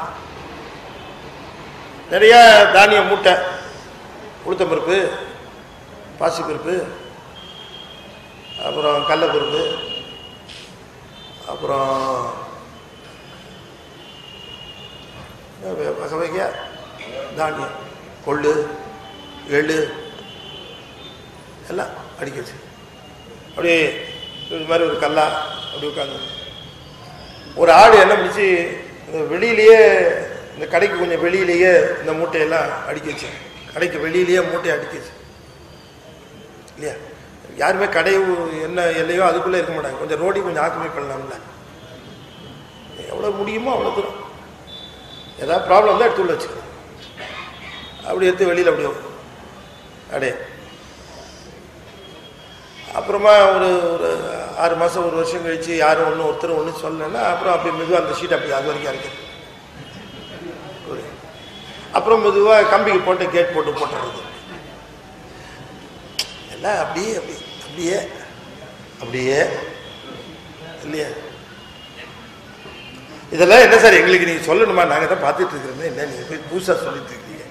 நிறைய தானிய மூட்டை, உளுத்தம்பருப்பு, பாசிப்பருப்பு, அப்புறம் கடலைப்பருப்பு, அப்புறம் வகை வகையா தானியம், கொள்ளு, எள்ளு எல்லாம் அடிக்க வச்சு அப்படியே இது மாதிரி ஒரு கல்லா அப்படி உட்காந்து ஒரு ஆடு என்ன பிடிச்சி இந்த வெளியிலேயே, இந்த கடைக்கு கொஞ்சம் வெளியிலேயே இந்த மூட்டையெல்லாம் அடுக்கி வச்சு, கடைக்கு வெளியிலேயே மூட்டையை அடுக்கி வச்சு இல்லையா? யாருமே கடை என்ன எல்லையோ அதுக்குள்ளே இருக்க மாட்டாங்க. கொஞ்சம் ரோடி கொஞ்சம் ஆக்குமே பண்ணலாம்ல. எவ்வளோ முடியுமோ அவ்வளோ தூரம். ஏதாவது ப்ராப்ளம் தான் எடுத்து உள்ள வச்சுக்கணும். அப்படி எடுத்து வெளியில் அப்படியே அப்படியே அப்புறமா ஒரு 6 மாதம் 1 வருஷம் கழிச்சு யாரும் ஒருத்தர் ஒன்றும் சொல்லலைன்னா அப்புறம் அப்படி மெதுவாக அந்த ஷீட் அப்படி அது வரைக்கும் அரைக்கிறது. அப்புறம் மெதுவாக கம்பிக்கு போட்டு கேட் போட்டு போட்டுறது எல்லாம் அப்படியே அப்படி அப்படியே அப்படியே இல்லையா? இதெல்லாம் என்ன சார் எங்களுக்கு நீங்கள் சொல்லணுமா? நாங்கள் தான் பார்த்துட்டு இருக்கிறோமே, என்ன நீங்கள் போய் புதுசாக சொல்லிட்டு இருக்கீங்க.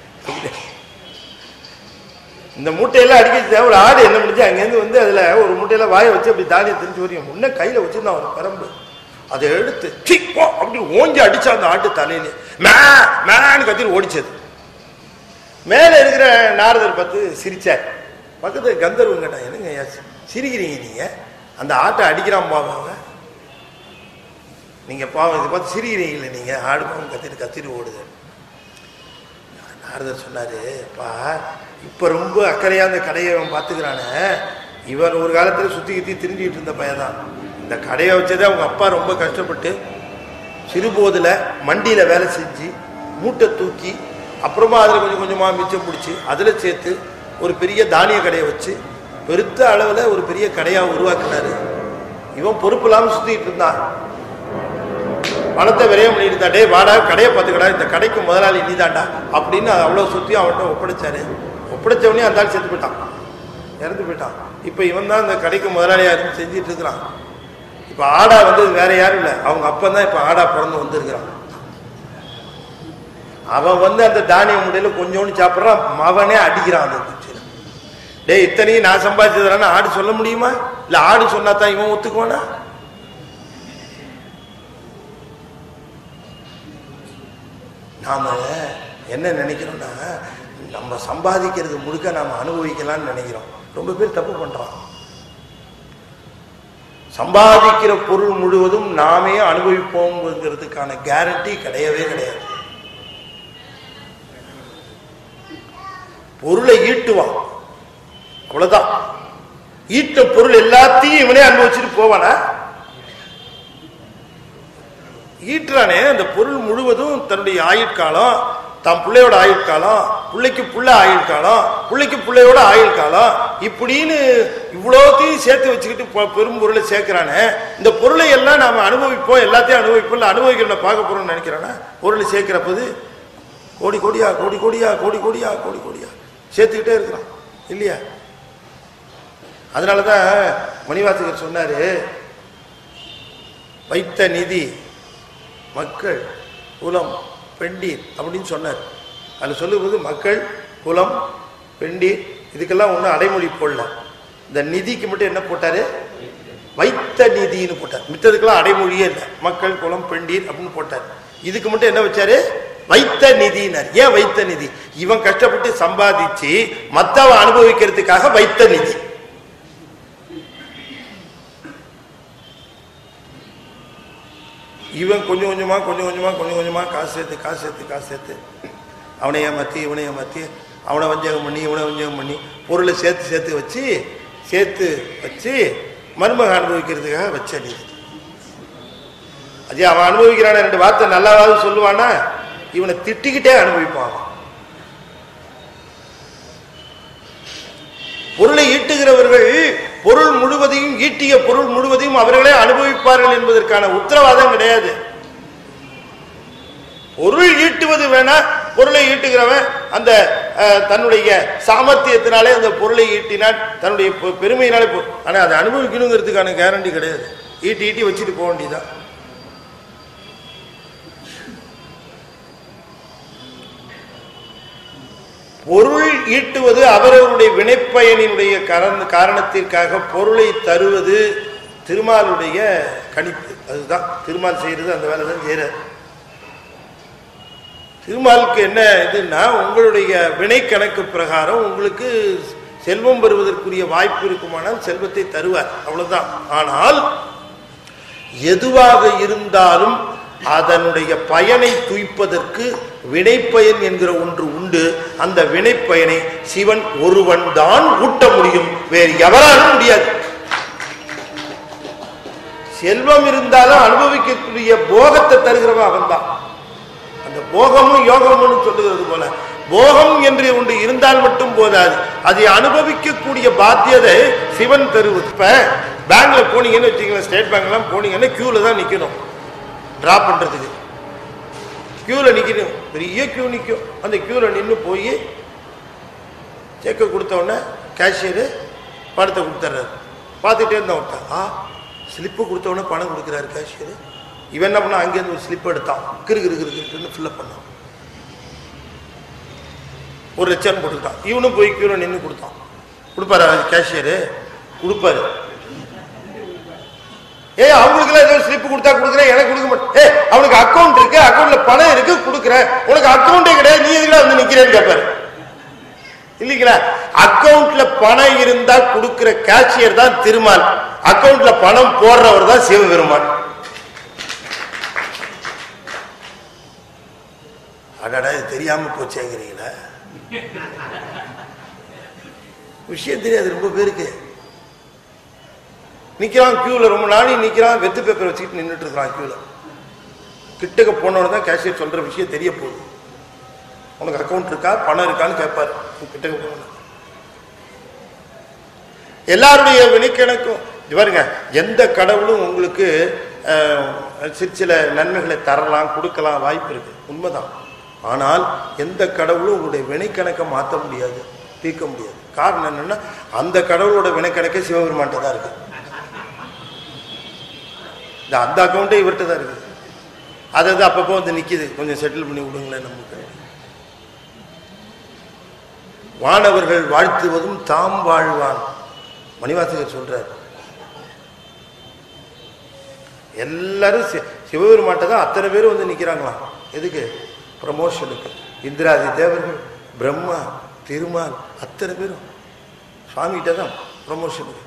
இந்த மூட்டையெல்லாம் அடிக்க ஒரு ஆடு என்ன முடிஞ்சு அங்கேருந்து வந்து அதில் ஒரு மூட்டையெல்லாம் வாயை வச்சு அப்படி தானியம் தெரிஞ்சு வரையும் முன்னே கையில் வச்சுருந்தான் ஒரு பரம்பு. அதை எடுத்து சிப்போ அப்படி ஓஞ்சி அடிச்சா அந்த ஆட்டு தலையிலே மேன்னு கத்திட்டு ஓடிச்சது. மேலே இருக்கிற நாரதர் பார்த்து சிரிச்சார். பக்கத்தில் கந்தர்வம் கேட்டான், என்னங்க சிரிக்கிறீங்க நீங்கள்? அந்த ஆட்டை அடிக்கிறான் பாவாங்க, நீங்கள் பாவம் இதை பார்த்து சிரிக்கிறீங்களே நீங்கள், ஆடு பாவம் கத்திட்டு ஓடுது. நாரதர் சொன்னார், அப்பா இப்போ ரொம்ப அக்கறையாக அந்த கடையை அவன் பார்த்துக்கிறானே, இவன் ஒரு காலத்தில் சுற்றி கித்தி திரிஞ்சிக்கிட்டு இருந்த பையன் தான். இந்த கடையை வச்சதே அவங்க அப்பா ரொம்ப கஷ்டப்பட்டு சிறுபோதில் மண்டியில் வேலை செஞ்சு மூட்டை தூக்கி அப்புறமா அதில் கொஞ்சம் கொஞ்சமாக மிச்சம் பிடிச்சி அதில் சேர்த்து ஒரு பெரிய தானிய கடையை வச்சு பெருத்த அளவில் ஒரு பெரிய கடையாக உருவாக்கினார். இவன் பொறுப்பு இல்லாமல் சுற்றிக்கிட்டு இருந்தான். பணத்தை விரையம் பண்ணிட்டு இருந்தா, டே வாடா கடையை பார்த்துக்கடா, இந்த கடைக்கு முதலாளி நீதாண்டா அப்படின்னு அவ்வளோ சுற்றி அவன்கிட்ட ஒப்படைச்சாரு. ஒப்படைச்சவனே அந்த ஆள் செத்து போயிட்டான், இறந்து போயிட்டான். இப்போ இவன் தான் இந்த கடைக்கு முதலாளியாக இருந்து செஞ்சிட்டு இருக்கிறான். இப்போ ஆடா வந்தது வேற யாரும் இல்லை, அவங்க அப்பன் தான் இப்போ ஆடா பிறந்து வந்திருக்கிறான். அவன் வந்து அந்த தானிய முறையில் கொஞ்சோண்டு சாப்பிட்றான், அவனே அடிக்கிறான் அந்த குச்சியில். டே இத்தனையும் நான் சம்பாதிச்சதுனால ஆடு சொல்ல முடியுமா? இல்லை ஆடு சொன்னா தான் இவன் ஒத்துக்குவானா? நாம என்ன நினைக்கிறோம்னா, நம்ம சம்பாதிக்கிறது முழுக்க நாம அனுபவிக்கலாம்னு நினைக்கிறோம். ரொம்ப பேர் தப்பு பண்றான். சம்பாதிக்கிற பொருள் முழுவதும் நாமே அனுபவிப்போம்ங்கிறதுக்கான கேரண்டி கிடையவே கிடையாது. பொருளை ஈட்டுவான், அவ்வளவுதான். ஈட்ட பொருள் எல்லாத்தையும் இவனே அனுபவிச்சுட்டு போவானா? ஈட்டுறானே அந்த பொருள் முழுவதும் தன்னுடைய ஆயுட்காலம், தன் பிள்ளையோட ஆயுட்காலம், பிள்ளைக்கு புள்ள ஆயுட்காலம், பிள்ளைக்கு பிள்ளையோட ஆயுட்காலம், இப்படின்னு இவ்வளோத்தையும் சேர்த்து வச்சுக்கிட்டு பெரும் பொருளை சேர்க்கிறானே. இந்த பொருளை எல்லாம் நாம அனுபவிப்போம், எல்லாத்தையும் அனுபவிப்போம், அனுபவிக்கிறத பார்க்க போறோம்னு நினைக்கிறானே. பொருளை சேர்க்கிறப்போது கோடி கோடியா கோடி கோடியா கோடி கோடியா கோடி கோடியா சேர்த்துக்கிட்டே இருக்கிறான் இல்லையா? அதனாலதான் மணிவாசகர் சொன்னாரு, வைத்த நிதி மக்கள் குலம் பெண்டீர் அப்படின்னு சொன்னார். அதில் சொல்லும்போது மக்கள் குலம் பெண்டீர் இதுக்கெல்லாம் ஒன்றும் அடைமொழி போடல. இந்த நிதிக்கு மட்டும் என்ன போட்டாரு? வைத்த நிதின்னு போட்டார். மித்ததுக்கெல்லாம் அடைமொழியே இல்லை. மக்கள் குலம் பெண்டீர் அப்படின்னு போட்டார். இதுக்கு மட்டும் என்ன வச்சாரு? வைத்த நிதினார். ஏன் வைத்த நிதி? இவன் கஷ்டப்பட்டு சம்பாதிச்சு மற்றவன் அனுபவிக்கிறதுக்காக வைத்த நிதி. இவன் கொஞ்சம் கொஞ்சமா காசு சேர்த்து அவனை ஏமாற்றி இவனை ஏமாற்றி அவனை வஞ்சகம் பண்ணி இவனை வஞ்சகம் பண்ணி பொருளை சேர்த்து வச்சு மருமக அனுபவிக்கிறதுக்காக வச்ச நீதி. அதே அவன் அனுபவிக்கிறான ரெண்டு வார்த்தை நல்லாவது சொல்லுவானா? இவனை திட்டிக்கிட்டே அனுபவிப்பான். பொருளை ஈட்டுகிறவர்கள் பொருள் முழுவதையும் ஈட்டிய பொருள் முழுவதையும் அவர்களே அனுபவிப்பார்கள் என்பதற்கான உத்தரவாதம் கிடையாது. பொருள் ஈட்டுவது வேணா, பொருளை ஈட்டுகிறவன் அந்த தன்னுடைய சாமர்த்தியத்தினாலே அந்த பொருளை ஈட்டினான், தன்னுடைய பெருமையினாலே. ஆனா அதை அனுபவிக்கணுங்கிறதுக்கான கேரண்டி கிடையாது. ஈட்டி வச்சுட்டு போக வேண்டியதான். பொருள் ஈட்டுவது அவரவருடைய வினைப்பயனினுடைய காரணத்திற்காக பொருளை தருவது திருமாலுடைய கணிப்பு. அதுதான் திருமால் செய்யறது, அந்த வேலை தான் செய்யற. திருமாலுக்கு என்ன இதுன்னா, உங்களுடைய வினை கணக்கு பிரகாரம் உங்களுக்கு செல்வம் பெறுவதற்குரிய வாய்ப்பு இருக்குமானால் செல்வத்தை தருவார், அவ்வளவுதான். ஆனால் எதுவாக இருந்தாலும் அதனுடைய பயனை துய்ப்பதற்கு வினைப்பயன் என்கிற ஒன்று உண்டு. அந்த வினைப்பயனை சிவன் ஒருவன் தான் ஊட்ட முடியும், வேறு எவராலும் முடியாது. செல்வம் இருந்தாலும் அனுபவிக்கக்கூடிய போகத்தை தருகிறவன் அவன் தான். அந்த போகமும் யோகமும் சொல்லுகிறது போல, போகம் என்று ஒன்று இருந்தால் மட்டும் போதாது, அதை அனுபவிக்கக்கூடிய பாத்தியதை சிவன் தருவது. இப்ப பேங்க்ல போனீங்கன்னு வச்சுக்கோங்க, ஸ்டேட் பேங்க் எல்லாம் போனீங்கன்னா கியூல தான் நிக்கணும். டிராப் பண்றதுக்கு கியூல நிக்கணும், பெரிய கியூ நிற்கும். அந்த கியூல நின்று போய் செக்கை கொடுத்த உடனே கேஷியரு பணத்தை கொடுத்துட்றாரு. பார்த்துட்டே இருந்தான் ஒருத்தன், ஸ்லிப்பு கொடுத்த உடனே பணம் கொடுக்குறாரு கேஷியரு. இவன் என்ன பண்ணா, அங்கேருந்து ஒரு ஸ்லிப் எடுத்தான், கிருன்னு ஃபில்லப் பண்ணான். 1 லட்சம் போட்டுக்கிட்டான். இவனும் போய் கியூல நின்று கொடுத்தான். கொடுப்பாரு கேஷியரு? கொடுப்பாரு. அவங்களுக்குலாம் ஏதோ ஸ்லிப் கொடுத்தா கொடுக்குறேன், எனக்கு கொடுக்க மாட்டேன். அவனுக்கு அக்கௌண்ட் இருக்கு, அக்கௌண்ட்ல பணம் இருக்கு, கொடுக்குறேன். உனக்கு அக்கௌண்டே கிடையாது, நீ எதுக்குலாம் வந்து நிக்கிறேன்னு கேட்பாரு இல்லைங்களா? அக்கௌண்ட்ல பணம் இருந்தா கொடுக்கிற கேஷியர் தான் திருமால், அக்கௌண்ட்ல பணம் போடுறவர் தான் சிவபெருமான். அடடா, இது தெரியாம போச்சேங்கிறீங்களா? விஷயம் தெரியாது ரொம்ப பேருக்கு. நிக்கிறான் கியூல, ரொம்ப நாளை நிக்கிறான், வெத்து பேப்பர் வச்சுக்கிட்டு நின்றுட்டு இருக்கிறான் கியூல. கிட்டக்க போனவன தான் கேஷியர் சொல்ற விஷயம் தெரிய போகுது. உனக்கு அக்கௌண்ட் இருக்கா, பணம் இருக்கான்னு கேட்பாரு. கிட்டக்க போன எல்லாருடைய வினைக்கணக்கும் பாருங்க. எந்த கடவுளும் உங்களுக்கு சில நன்மைகளை தரலாம், கொடுக்கலாம், வாய்ப்பு இருக்கு, உண்மைதான். ஆனால் எந்த கடவுளும் உங்களுடைய வினைக்கணக்கை மாற்ற முடியாது. தீர்க்க முடியாது. காரணம் என்னன்னா அந்த கடவுளோட வினைக்கணக்கே சிவபெருமான்ட்ட தான் இருக்கு. அந்த அக்கௌண்ட்டே இவர்கிட்ட தான் இருக்குது. அது அப்பப்போ வந்து நிற்கிது, கொஞ்சம் செட்டில் பண்ணி விடுங்களேன் நமக்கு. வானவர்கள் வாழ்த்துவதும் தாம் வாழ்வான் மணிவாசகர் சொல்றார். எல்லாரும் சிவபெருமான்ட்ட தான் அத்தனை பேரும் வந்து நிற்கிறாங்களாம். எதுக்கு? ப்ரமோஷனுக்கு. இந்திராதி தேவர்கள், பிரம்மா, திருமால் அத்தனை பேரும் சுவாமிகிட்ட தான் ப்ரமோஷனுக்கு.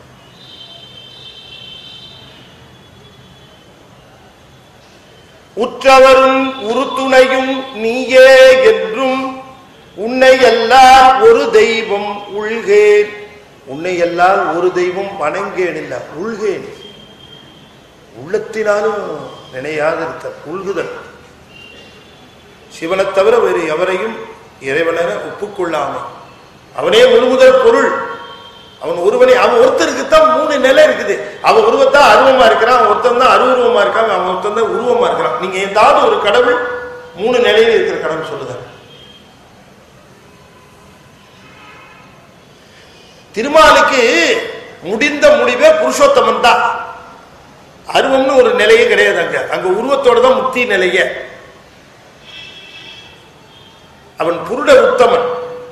உற்றவரும் உறுத்துணையும் நீயே என்றும் உன்னை எல்லால் ஒரு தெய்வம் உள்கேன். உன்னை எல்லால் ஒரு தெய்வம் வணங்கேன் இல்ல, உள்கேன். உள்ளத்தினாலும் நினையாது இருத்தல், உள்குதல். சிவனை தவிர வேறு எவரையும் இறைவன ஒப்புக்கொள்ளாமல் அவனே முழுமுதல் பொருள். அவன் ஒருவனே, அவன் ஒருத்தருக்குத்தான் 3 நிலை இருக்குது. அவன் ஒருவத்தான் அருவமா இருக்கிறான், அவன் ஒருத்தன் தான் அருவுருவமா இருக்கான், அவன் ஒருத்தன் தான் உருவமா இருக்கிறான். நீங்க ஏதாவது ஒரு கடவுள் 3 நிலையில இருக்கிற கடவுள் சொல்லுங்க. திருமாலுக்கு முடிந்த முடிவே புருஷோத்தமன் தான். அருவம்னு ஒரு நிலையே கிடையாது. அங்க உருவத்தோட தான் முக்தி நிலைய. அவன் புருட உத்தமன்.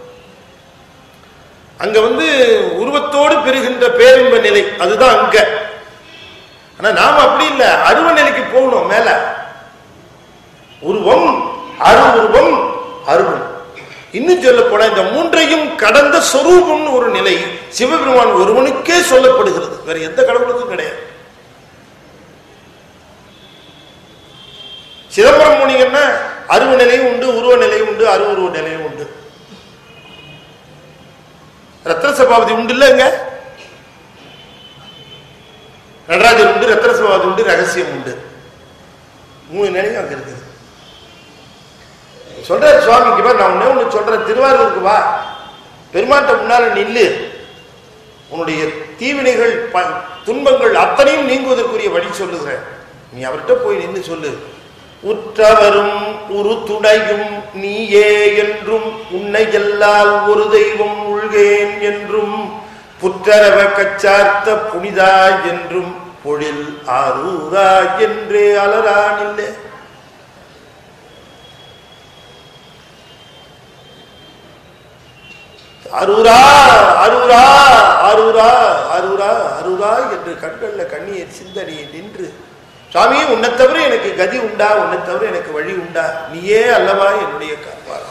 அங்க உருவத்தோடு பெறுகின்ற பேரின்ப நிலை அதுதான் அங்க. ஆனா நாம அப்படி இல்லை, அருவ நிலைக்கு போகணும். மேல உருவம், அருவுருவம், அருவம். இன்னும் சொல்ல போனா இந்த 3ஐயும் கடந்த சொரூபம்னு ஒரு நிலை சிவபெருமான் ஒருவனுக்கே சொல்லப்படுகிறது, வேற எந்த கடவுளுக்கும் கிடையாது. சிதம்பரம் போனீங்கன்னா அருவ நிலையும் உண்டு, உருவ நிலையும் உண்டு, அருவுருவ நிலையும் உண்டு. ரத்ன சபாபதி உண்டு இல்லங்க, நடராஜர் உண்டு, ரத்ன சபாபதி உண்டு, ரகசியம் உண்டு. 3 நிலையும் அங்க இருக்குது. சொல்ற சுவாமிக்கு பாரு, நான் ஒண்ணு சொல்றேன். திருவாரூருக்கு வா, பெருமாட்ட முன்னால நில்லு. உன்னுடைய தீவினைகள் துன்பங்கள் அத்தனையும் நீங்குவதற்குரிய வழி சொல்லுகிறேன். நீ அவர்கிட்ட போய் நின்று சொல்லு. உற்றவரும் உரு துணையும் நீயே என்றும் உன்னை எல்லால் ஒரு தெய்வம் உள்கேன் என்றும் புற்றரவ கச்சார்த்த புனிதா என்றும் பொழில் ஆரூரா என்றே அலரான் இல்லை. அரூரா அரூரா அரூரா அரூரா அரூரா என்று கண்கள்ல கண்ணீர் சிந்தனையை நின்று, சுவாமி உன்னை தவிர எனக்கு கதி உண்டா, உன்னை தவிர எனக்கு வழி உண்டா, நீயே அல்லவா என்னுடைய காப்பார்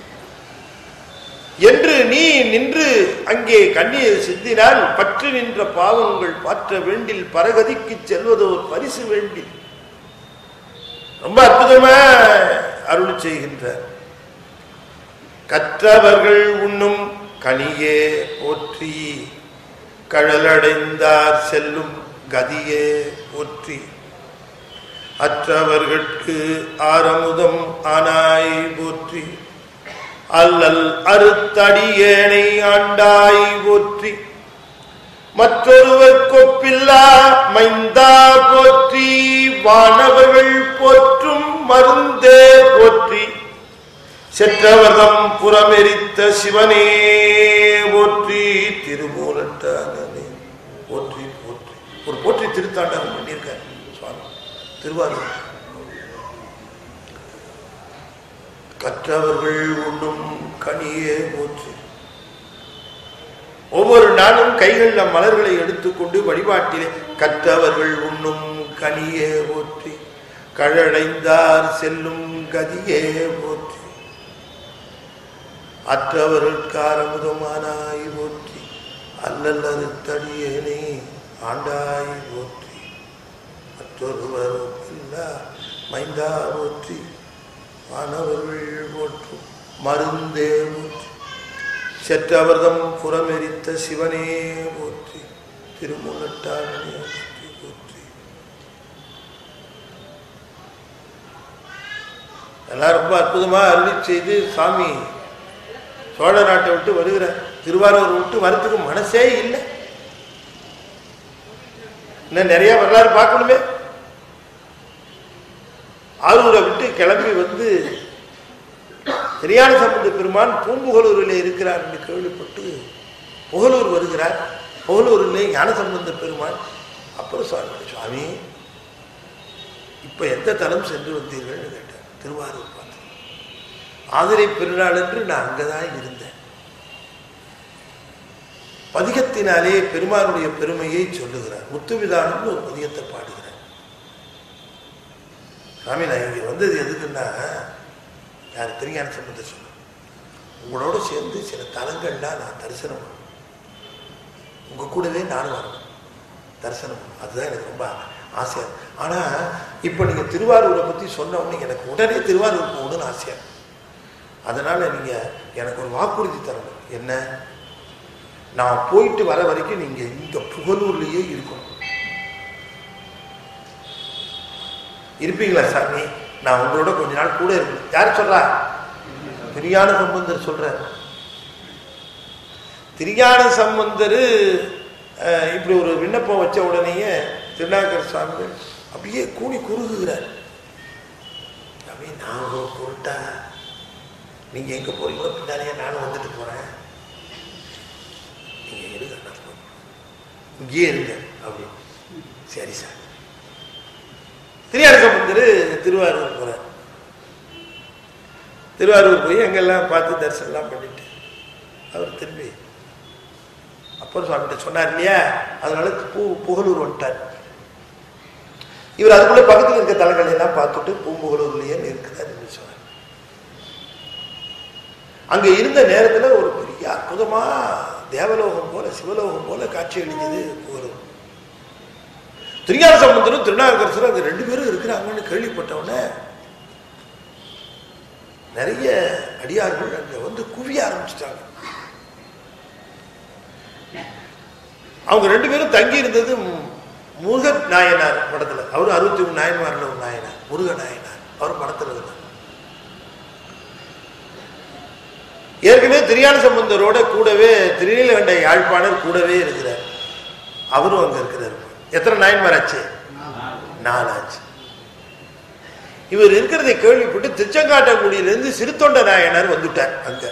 என்று நீ நின்று அங்கே கண்ணீர் சிந்தினால் பற்று நின்ற பாவங்கள் பாற்ற வேண்டில் பரகதிக்கு செல்வதோர் பரிசு வேண்டில். ரொம்ப அற்புதமா அருள் செய்கின்றார். கற்றவர்கள் உண்ணும் கனியே போற்றி, கழலடைந்தார் செல்லும் கதியே போற்றி, அற்றவர்கட்கு ஆரமுதம் ஆனாய் போற்றி, அல்லல் அறுத்தடியேனை ஆண்டாய் போற்றி, மற்றொருவர் கொப்பில்லா மைந்தா போற்றி, வானவர்கள் போற்றும் மருந்தே போற்றி, செற்றவர்தம் புறமெரித்த சிவனே போற்றி, திருமூலட்டானே போற்றி போற்றி. ஒரு போற்றி திருத்தாண்டகம் பண்ணியிருக்கார் சுவாமி திருவாரூர். கற்றவர்கள் உண்ணும் கனியே போற்றி. ஒவ்வொரு நாளும் கைகளில் மலர்களை எடுத்துக்கொண்டு வழிபாட்டிலே கற்றவர்கள் உண்ணும் கனியே போற்றி, கழடைந்தார் செல்லும் கதியே போற்றி, அற்றவர்களுக்கு ஆரமுதமானாய் போற்றி, அல்லல் அறுத்தடியேனை ஆண்டாய் போற்றி, மற்றொருவர் இல்லா மைந்தா போற்றி, மாணவர்கள் போற்றும் மருந்தே போற்றி, செற்றவர்தம் புறமெரித்த சிவனே போற்றி, திருமூலட்டானே போற்றி போற்றி. எல்லாம் ரொம்ப அற்புதமா அருளி செய்து சாமி சோழ நாட்டை விட்டு வருகிற, திருவாரூர் விட்டு வரத்துக்கு மனசே இல்லை. இன்னும் நிறைய வரலாறு பார்க்கணுமே. ஆரூரை விட்டு கிளம்பி திருஞான சம்பந்த பெருமான் பூம்புகலூரில் இருக்கிறார் என்று கேள்விப்பட்டு புகழூர் வருகிறார். புகழூரிலே ஞான சம்பந்த பெருமான் அப்புறம் சுவாமி இப்ப எந்த தலம் சென்று வந்தீர்கள் கேட்டார். திருவாரூர் பார்த்து ஆதிரை பெருநாள் என்று நான் அங்கதான் இருந்தேன். பதிகத்தினாலே பெருமானுடைய பெருமையை சொல்லுகிறார். முத்துவிதானம்னு ஒரு பதிகத்தை பாடுகிறார். சாமி நான் இங்க வந்தது எதுக்குன்னா யார் திருஞான சம்பந்த சொன்ன உங்களோட சேர்ந்து சில தலங்கள்லாம் நான் தரிசனம் பண்ணணும், உங்க கூடவே நானும் வரணும் தரிசனம் பண்ணணும், அதுதான் எனக்கு ரொம்ப ஆசையா. ஆனா இப்ப நீங்க திருவாரூரை பத்தி சொன்ன உடனே எனக்கு உடனே திருவாரூர் போகணும்னு ஆசையா. அதனால நீங்க எனக்கு ஒரு வாக்குறுதி தரணும். என்ன? நான் போயிட்டு வர வரைக்கும் நீங்க இந்த புகழூர்லயே இருக்கணும். இருப்பீங்களா சாமி? நான் உங்களோட கொஞ்ச நாள் கூட இருக்கணும். யார் சொல்றா? திருஞான சம்பந்தர் சொல்றார். திருஞான சம்பந்தர் இப்படி ஒரு விண்ணப்பம் வச்ச உடனேயே திருநாகர் சுவாமிகள் அப்படியே கூடி குறுகுகிறார். அப்படியே நான் பொருட்டா நீங்க எங்க போறீங்களோ பின்னாலேயே நானும் வந்துட்டு போறேன், நீங்க இருங்க, இங்கேயே இருங்க அப்படின்னு. சரி சார். திருஞான சம்பந்தர் திருவாரூர் போறார். திருவாரூர் போய் எங்கெல்லாம் பார்த்து தரிசனம்லாம் பண்ணிட்டு அவர் திரும்பி அப்பர் சுவாமிகிட்ட சொன்னார் இல்லையா, அதனால புகழூர் வந்துட்டார். இவர் அதுக்குள்ள பக்கத்தில் இருக்க தலங்களை எல்லாம் பார்த்துட்டு பூம்புகழூர்லயே இருக்கிறார் என்று சொன்னார். அங்க இருந்த நேரத்துல ஒரு பெரிய அற்புதமா தேவலோகம் போல சிவலோகம் போல காட்சி அளிக்குது புகழூர். திருஞான சம்பந்தரும் திருநாவுக்கரசரும் அங்க 2 பேரும் இருக்கிறாங்கன்னு கேள்விப்பட்டவுடனே நிறைய அடியார்கள் அங்க வந்து குவிய ஆரம்பிச்சிட்டாங்க. அவங்க 2 பேரும் தங்கி இருந்தது முருக நாயனார் படத்துல. அவரு 63 நாயன்மார்ல ஒரு நாயனார், முருக நாயனார். அவர் படத்துல இருந்தார். ஏற்கனவே திருஞான சம்பந்தரோட கூடவே திருநீலகண்ட யாழ்ப்பாணர் கூடவே இருக்கிறார். அவரும் அங்க இருக்கிறார். எத்தனை நாயன்மார் ஆச்சு? 4 ஆச்சு. இவர் இருக்கிறதை கேள்விப்பட்டு திருச்செங்காட்டங்குடியிலிருந்து சிறுத்தொண்ட நாயனார் வந்துட்டார் அங்க.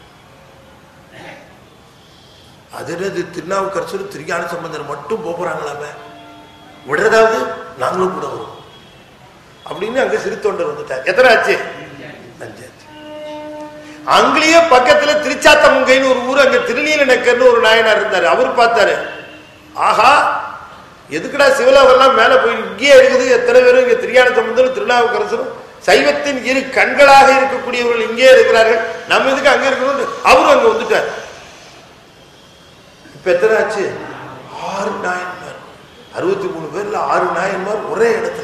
அது திருநாவுக்கரசர் திருஞான சம்பந்தர் மட்டும் போறாங்களாமே, விடுறதாவது நாங்களும் கூட வரும் அப்படின்னு அங்க சிறுத்தொண்டர் வந்துட்டார். எத்தனை ஆச்சு? 5 ஆச்சு. அங்கேயே பக்கத்துல திருச்சாத்தமுங்கைன்னு ஒரு ஊர், அங்க திருநீலநக்கர்னு ஒரு நாயனார் இருந்தாரு. அவர் பார்த்தாரு, ஆஹா எதுக்குடா சிவலோகெல்லாம் மேல போய் இங்கேயே இருக்குது, எத்தனை பேரும் இங்க திருஞான சம்பந்தரும் திருநாவுக்கரசரும் சைவத்தின் 2 கண்களாக இருக்கக்கூடியவர்கள் இங்கே இருக்கிறார்கள், நம்ம எதுக்கு அங்க இருக்கணும்? அவரும் அங்க வந்துட்டார். இப்ப எத்தனை ஆச்சு? 6 நாயன்மார். 63 பேர்ல 6 நாயன்மார் ஒரே இடத்துல.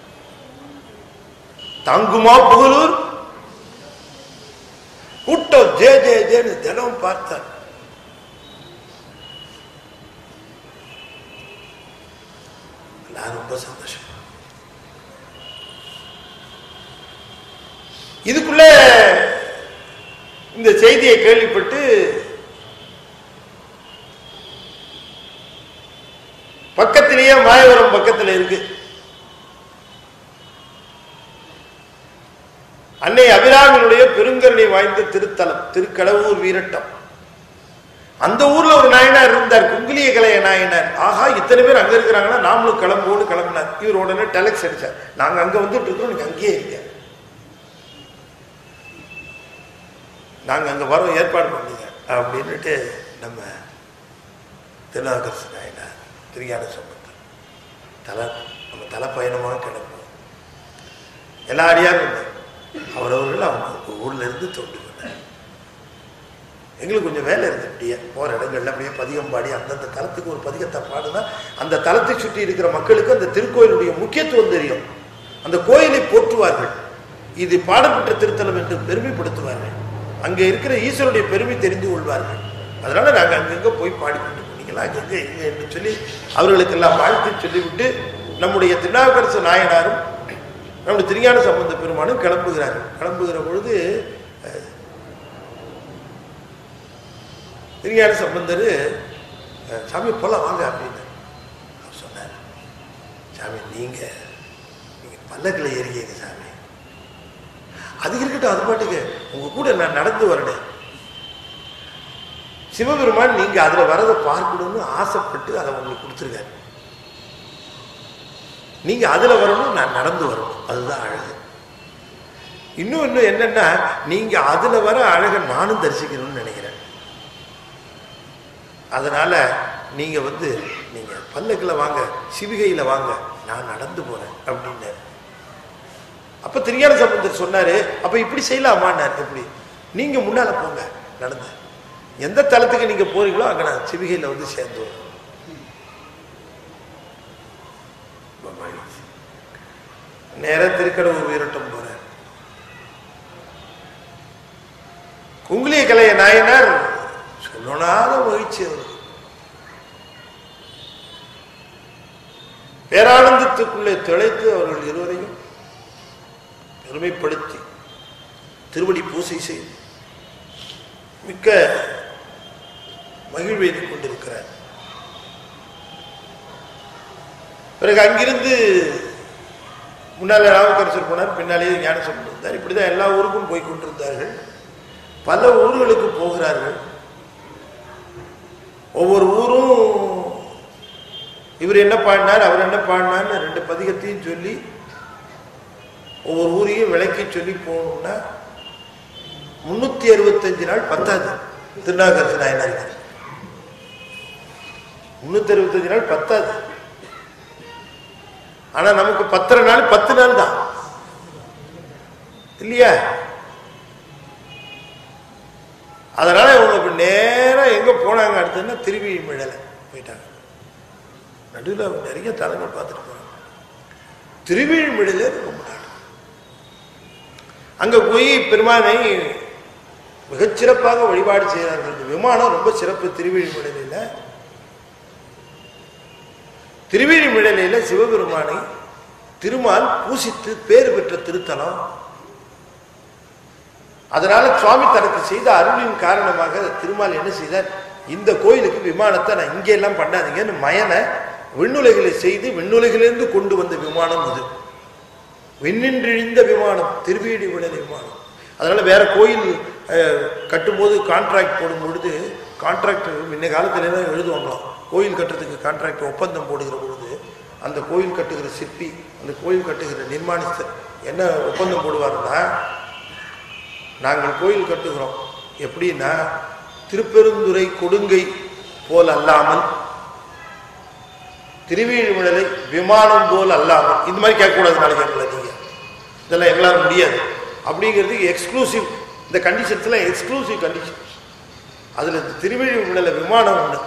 தங்குமா புகழூர் கூட்டம் ஜே ஜே ஜேன்னு தினம் பார்த்தார். ரொம்ப சந்தோஷம். இதுக்குள்ள இந்த செய்தியை கேள்விப்பட்டு பக்கத்திலேயே மாயவரம் பக்கத்தில் இருக்கு. அன்னை அபிராமியினுடைய பெருங்கருணை வாய்ந்த திருத்தலம் திருக்கடவூர் வீரட்டம். அந்த ஊர்ல ஒரு நாயனார் இருந்தார், குங்கிலிய கலைய நாயனார். ஆஹா இத்தனை பேர் அங்க இருக்கிறாங்கன்னா நாமளும் கிளம்போடு கிளம்பினார். இவர் உடனே டெலக்ஸ் அடிச்சார், நாங்க அங்க வந்துட்டு இருக்கிறோம், நீங்க அங்கேயே இருக்க, நாங்க அங்க வரோம், ஏற்பாடு பண்ணுங்க அப்படின்னுட்டு நம்ம திருநாவுக்கரசு நாயனார் திருஞான சம்பந்தர் நம்ம தலைப்பயணமாக கிளம்புவோம். எல்லா அடியாரும் இருந்தார். அவரவர்கள் அவங்க ஊர்ல இருந்து தொண்டு பண்ணார். எங்களுக்கு கொஞ்சம் வேலை இருந்து அப்படியே போற இடங்கள்ல அப்படியே பதிகம் பாடி அந்தந்த தலத்துக்கு ஒரு பதிகத்தை பாடுனா அந்த தலத்தை சுற்றி இருக்கிற மக்களுக்கு அந்த திருக்கோயிலுடைய முக்கியத்துவம் தெரியும். அந்த கோயிலை போற்றுவார்கள். இது பாடப்பட்ட திருத்தலம் என்று பெருமைப்படுத்துவார்கள். அங்கே இருக்கிற ஈஸ்வருடைய பெருமை தெரிந்து கொள்வார்கள். அதனால நாங்கள் அங்கங்க போய் பாடிக்கொண்டு போனீங்களா அங்கங்க எங்க என்று சொல்லி அவர்களுக்கெல்லாம் வாழ்த்து சொல்லிவிட்டு நம்முடைய திருநாவுக்கரசு நாயனாரும் நம்முடைய திருஞான சம்பந்த பெருமானும் கிளம்புகிறார்கள். கிளம்புகிற பொழுது திருஞான சம்பந்தர் சாமி போலாம் வாங்க அப்படின்னு சொன்னார். சாமி நீங்க பல்லக்கில் ஏறிக்கீங்க சாமி, அது இருக்கட்டும், அது பாட்டுக்கு உங்க கூட நான் நடந்து வரேன். சிவபெருமான் நீங்க அதுல வரதை பார்க்கணும்னு ஆசைப்பட்டு அதை உங்களுக்கு கொடுத்துருக்காரு. நீங்க அதுல வரணும், நான் நடந்து வரணும். அதுதான் அழகு. இன்னும் என்னன்னா, நீங்க அதுல வர அழக நானும் தரிசிக்கணும்னு நினைக்கிறேன். அதனால நீங்க நீங்க பல்லக்குல வாங்க, சிவிகையில வாங்க, நான் நடந்து போறேன் அப்படின்னு. அப்ப திருஞான சம்பந்தர் சொன்னாரு, அப்ப இப்படி செய்யலாமான்னாரு. எப்படி? நீங்க முன்னால போங்க நடந்து, எந்த தலத்துக்கு நீங்க போறீங்களோ அங்க நான் சிவிகையில சேர்ந்து வரேன். நேர திருக்கடவுர் வீரட்டம் போறேன். குங்குளிய கலைய நாயனார் சொல்லனாத மகிழ்ச்சி. அவர் பேரானந்தத்துக்குள்ளே திளைத்து அவர்கள் இருவரையும் பெருமைப்படுத்தி திருவடி பூசை செய்து மிக்க மகிழ்வெய்து கொண்டிருக்கிறார். பிறகு அங்கிருந்து முன்னாலே நாவுக்கரசர் போனார், பின்னாலேயே ஞானசம்பந்தர் இருந்தார். இப்படிதான் எல்லா ஊருக்கும் போய் கொண்டிருந்தார்கள். பல ஊர்களுக்கு போகிறார்கள். ஒவ்வொரு ஊரும் இவர் என்ன பாடினார், அவர் என்ன பாடினார்னு 2 பதிகத்தையும் சொல்லி ஒவ்வொரு ஊரையும் விளக்கி சொல்லி போகணும்னா 365 நாள் பத்தாது. திருநாவுக்கரசு நாயனார் 365 நாள் பத்தாது. ஆனா நமக்கு 10 நாள் 10 நாள் தான் இல்லையா? அதனால இவங்க நேரம் எங்க போனாங்க, அடுத்ததுன்னா திருவிழிமலை போயிட்டாங்க. நடுவில் நிறைய தலங்கள் பார்த்துட்டு போறாங்க. திருவிழிமலையில ரொம்ப நாள் அங்க போய் பெருமானை மிகச்சிறப்பாக வழிபாடு செய்கிறார்கள். விமானம் ரொம்ப சிறப்பு. திருவிழிமலையில சிவபெருமானை திருமால் பூசித்து பேறு பெற்ற திருத்தலம். அதனால சுவாமி தனக்கு செய்த அருளின் காரணமாக திருமால் என்ன செய்தார், இந்த கோயிலுக்கு விமானத்தை நான் இங்கே எல்லாம் பண்ணாதீங்கன்னு மயனை விண்ணுலகிலே செய்து விண்ணுலகிலிருந்து கொண்டு வந்த விமானம் இது. விண்ணின்றிழிந்த விமானம் திருவிழிமலை விமானம். அதனால வேற கோயில் கட்டும்போது கான்ட்ராக்ட் போடும் பொழுது, கான்ட்ராக்ட் முன்ன காலத்துல தான் எழுதுவாங்களாம். கோயில் கட்டுறதுக்கு கான்ட்ராக்ட் ஒப்பந்தம் போடுகிற பொழுது அந்த கோயில் கட்டுகிற சிற்பி, அந்த கோயில் கட்டுகிற நிர்மாணித்தர் என்ன ஒப்பந்தம் போடுவாருன்னா, நாங்கள் கோயில் கட்டுகிறோம் எப்படின்னா திருப்பெருந்துறை கொடுங்கை போல் அல்லாமல், திருவிழிமலை விமானம் போல் அல்லாமல், இந்த மாதிரி கேட்கக்கூடாது. நாளைக்கு எங்களை நீங்க இதெல்லாம் எங்களால் முடியாது அப்படிங்கிறது எக்ஸ்க்ளூசிவ். இந்த கண்டிஷன்ஸ்ல எக்ஸ்க்ளூசிவ் கண்டிஷன். அதுல இந்த திருவிழிமலை விமானம் ஒண்ணு.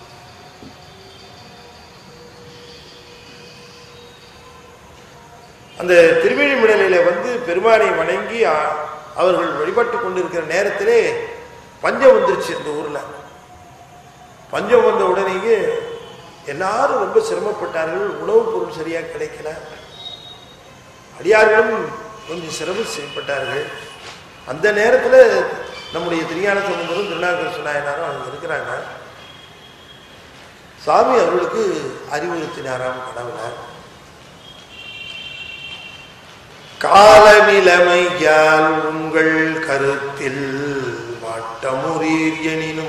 அந்த திருவிழிமலையில பெருமானை வணங்கி அவர்கள் வழிபட்டு கொண்டிருக்கிற நேரத்திலே பஞ்சம் வந்துருச்சு. அந்த ஊர்ல பஞ்சம் வந்த உடனேயே எல்லாரும் ரொம்ப சிரமப்பட்டார்கள். உணவுப் பொருள் சரியா கிடைக்கல. அடியார்களும் கொஞ்சம் சிரமம் செய்யப்பட்டார்கள். அந்த நேரத்தில் நம்முடைய திருஞான சம்பந்தரும் திருநாவுக்கரசு நாயனாரும் அவங்க இருக்கிறாங்க. சாமி அவர்களுக்கு அறிவுறுத்தினாராம் கனவுல, காலநிலைமையால் உங்கள் கருத்தில் வாட்டமுறீர் எனினும்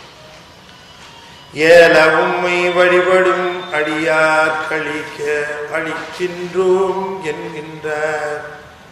ஏல உம்மை வழிபடும் அடியார் கழிக்க அழிக்கின்றோம் என்கின்றார்.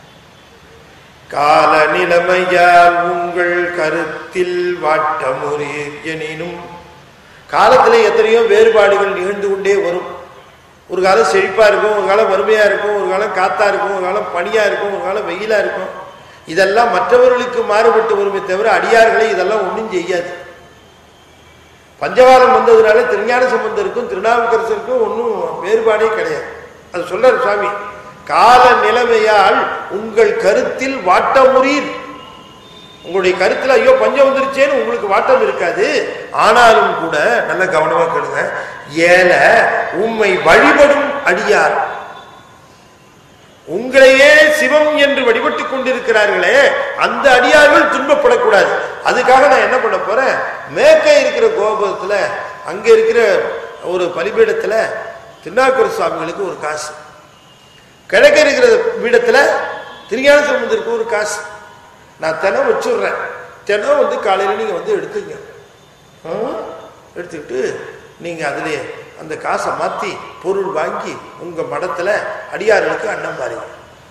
கால நிலைமையால் உங்கள் கருத்தில் வாட்டமுறீர் எனினும், காலத்திலே எத்தனையோ வேறுபாடுகள் நிகழ்ந்து கொண்டே வரும். ஒரு காலம் செழிப்பா இருக்கும், ஒரு காலம் வறுமையா இருக்கும், ஒரு காலம் காத்தா இருக்கும், ஒரு காலம் பனியா இருக்கும், ஒரு காலம் வெயிலா இருக்கும். இதெல்லாம் மற்றவர்களுக்கு மாறுபட்டு வருமே தவிர அடியார்களை இதெல்லாம் ஒன்றும் செய்யாது. பஞ்சகாலம் வந்ததுனால திருஞான சம்பந்தருக்கும் திருநாவுக்கரசருக்கும் ஒன்றும் வேறுபாடே கிடையாது. அது சொல்றாரு சுவாமி, கால நிலைமையால் உங்கள் கருத்தில் வாட்டமுறீர். உங்களுடைய கருத்துல ஐயோ பஞ்சம் வந்துருச்சேன்னு உங்களுக்கு வாட்டம் இருக்காது. ஆனாலும் கூட நல்ல கவனமா கேளுங்க, ஏல உம்மை வழிபடும் அடியார், உங்களையே சிவம் என்று வழிபட்டு கொண்டிருக்கிறார்களே அந்த அடியார்கள் துன்பப்படக்கூடாது. அதுக்காக நான் என்ன பண்ண போறேன், மேற்க இருக்கிற கோபுரத்துல அங்க இருக்கிற ஒரு பலிபீடத்துல திருநாவுக்கரசு சுவாமிகளுக்கு ஒரு காசு, கிழக்க இருக்கிற பீடத்துல திருஞான சம்பந்தருக்கு ஒரு காசு நான் தினம் வச்சுடுறேன், தினம் வந்து காலையில் நீங்கள் வந்து எடுத்துங்க, எடுத்துக்கிட்டு நீங்கள் அதிலே அந்த காசை மாற்றி பொருள் வாங்கி உங்கள் மடத்தில் அடியார்களுக்கு அன்னம் பாருங்க.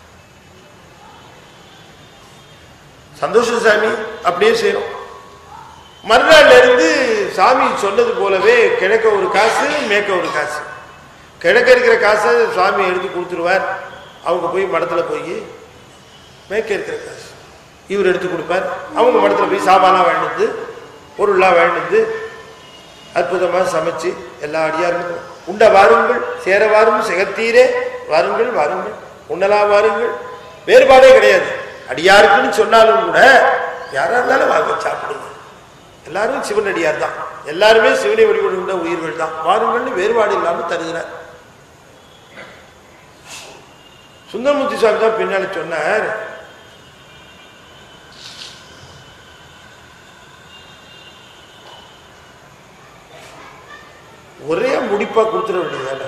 சந்தோஷம் சாமி, அப்படியே செய்யணும். மறுநாள்ல இருந்து சாமி சொன்னது போலவே கிழக்க ஒரு காசு மேற்க ஒரு காசு. கிழக்க இருக்கிற காசை சுவாமி எடுத்து கொடுத்துருவார், அவங்க போய் மடத்தில் போய் மேற்க இருக்கிற காசு இவர் எடுத்து கொடுப்பார், அவங்க மடத்தில் போய் சாமான்லாம் வாங்கிட்டு பொருள்லாம் வாங்கிட்டு அற்புதமாக சமைச்சு எல்லா அடியாருக்கும் உண்ட வாருங்கள், சேர வாருங்கள், செகத்தீரே வாருங்கள், வாருங்கள் உண்ணலாம் வாருங்கள், வேறுபாடே கிடையாது. அடியாருக்குன்னு சொன்னாலும் கூட யாரா இருந்தாலும் வாங்க சாப்பிடுங்க, எல்லாரும் சிவன் அடியார் தான், எல்லாருமே சிவனை வழிபடுகின்ற உயிர்கள் தான், வாருங்கள்னு வேறுபாடு இல்லாமல் தருகிறார். சுந்தரமூர்த்தி சுவாமி தான் பின்னால சொன்னார், ஒரே முடிப்பா கொடுத்துட வேண்டியதான,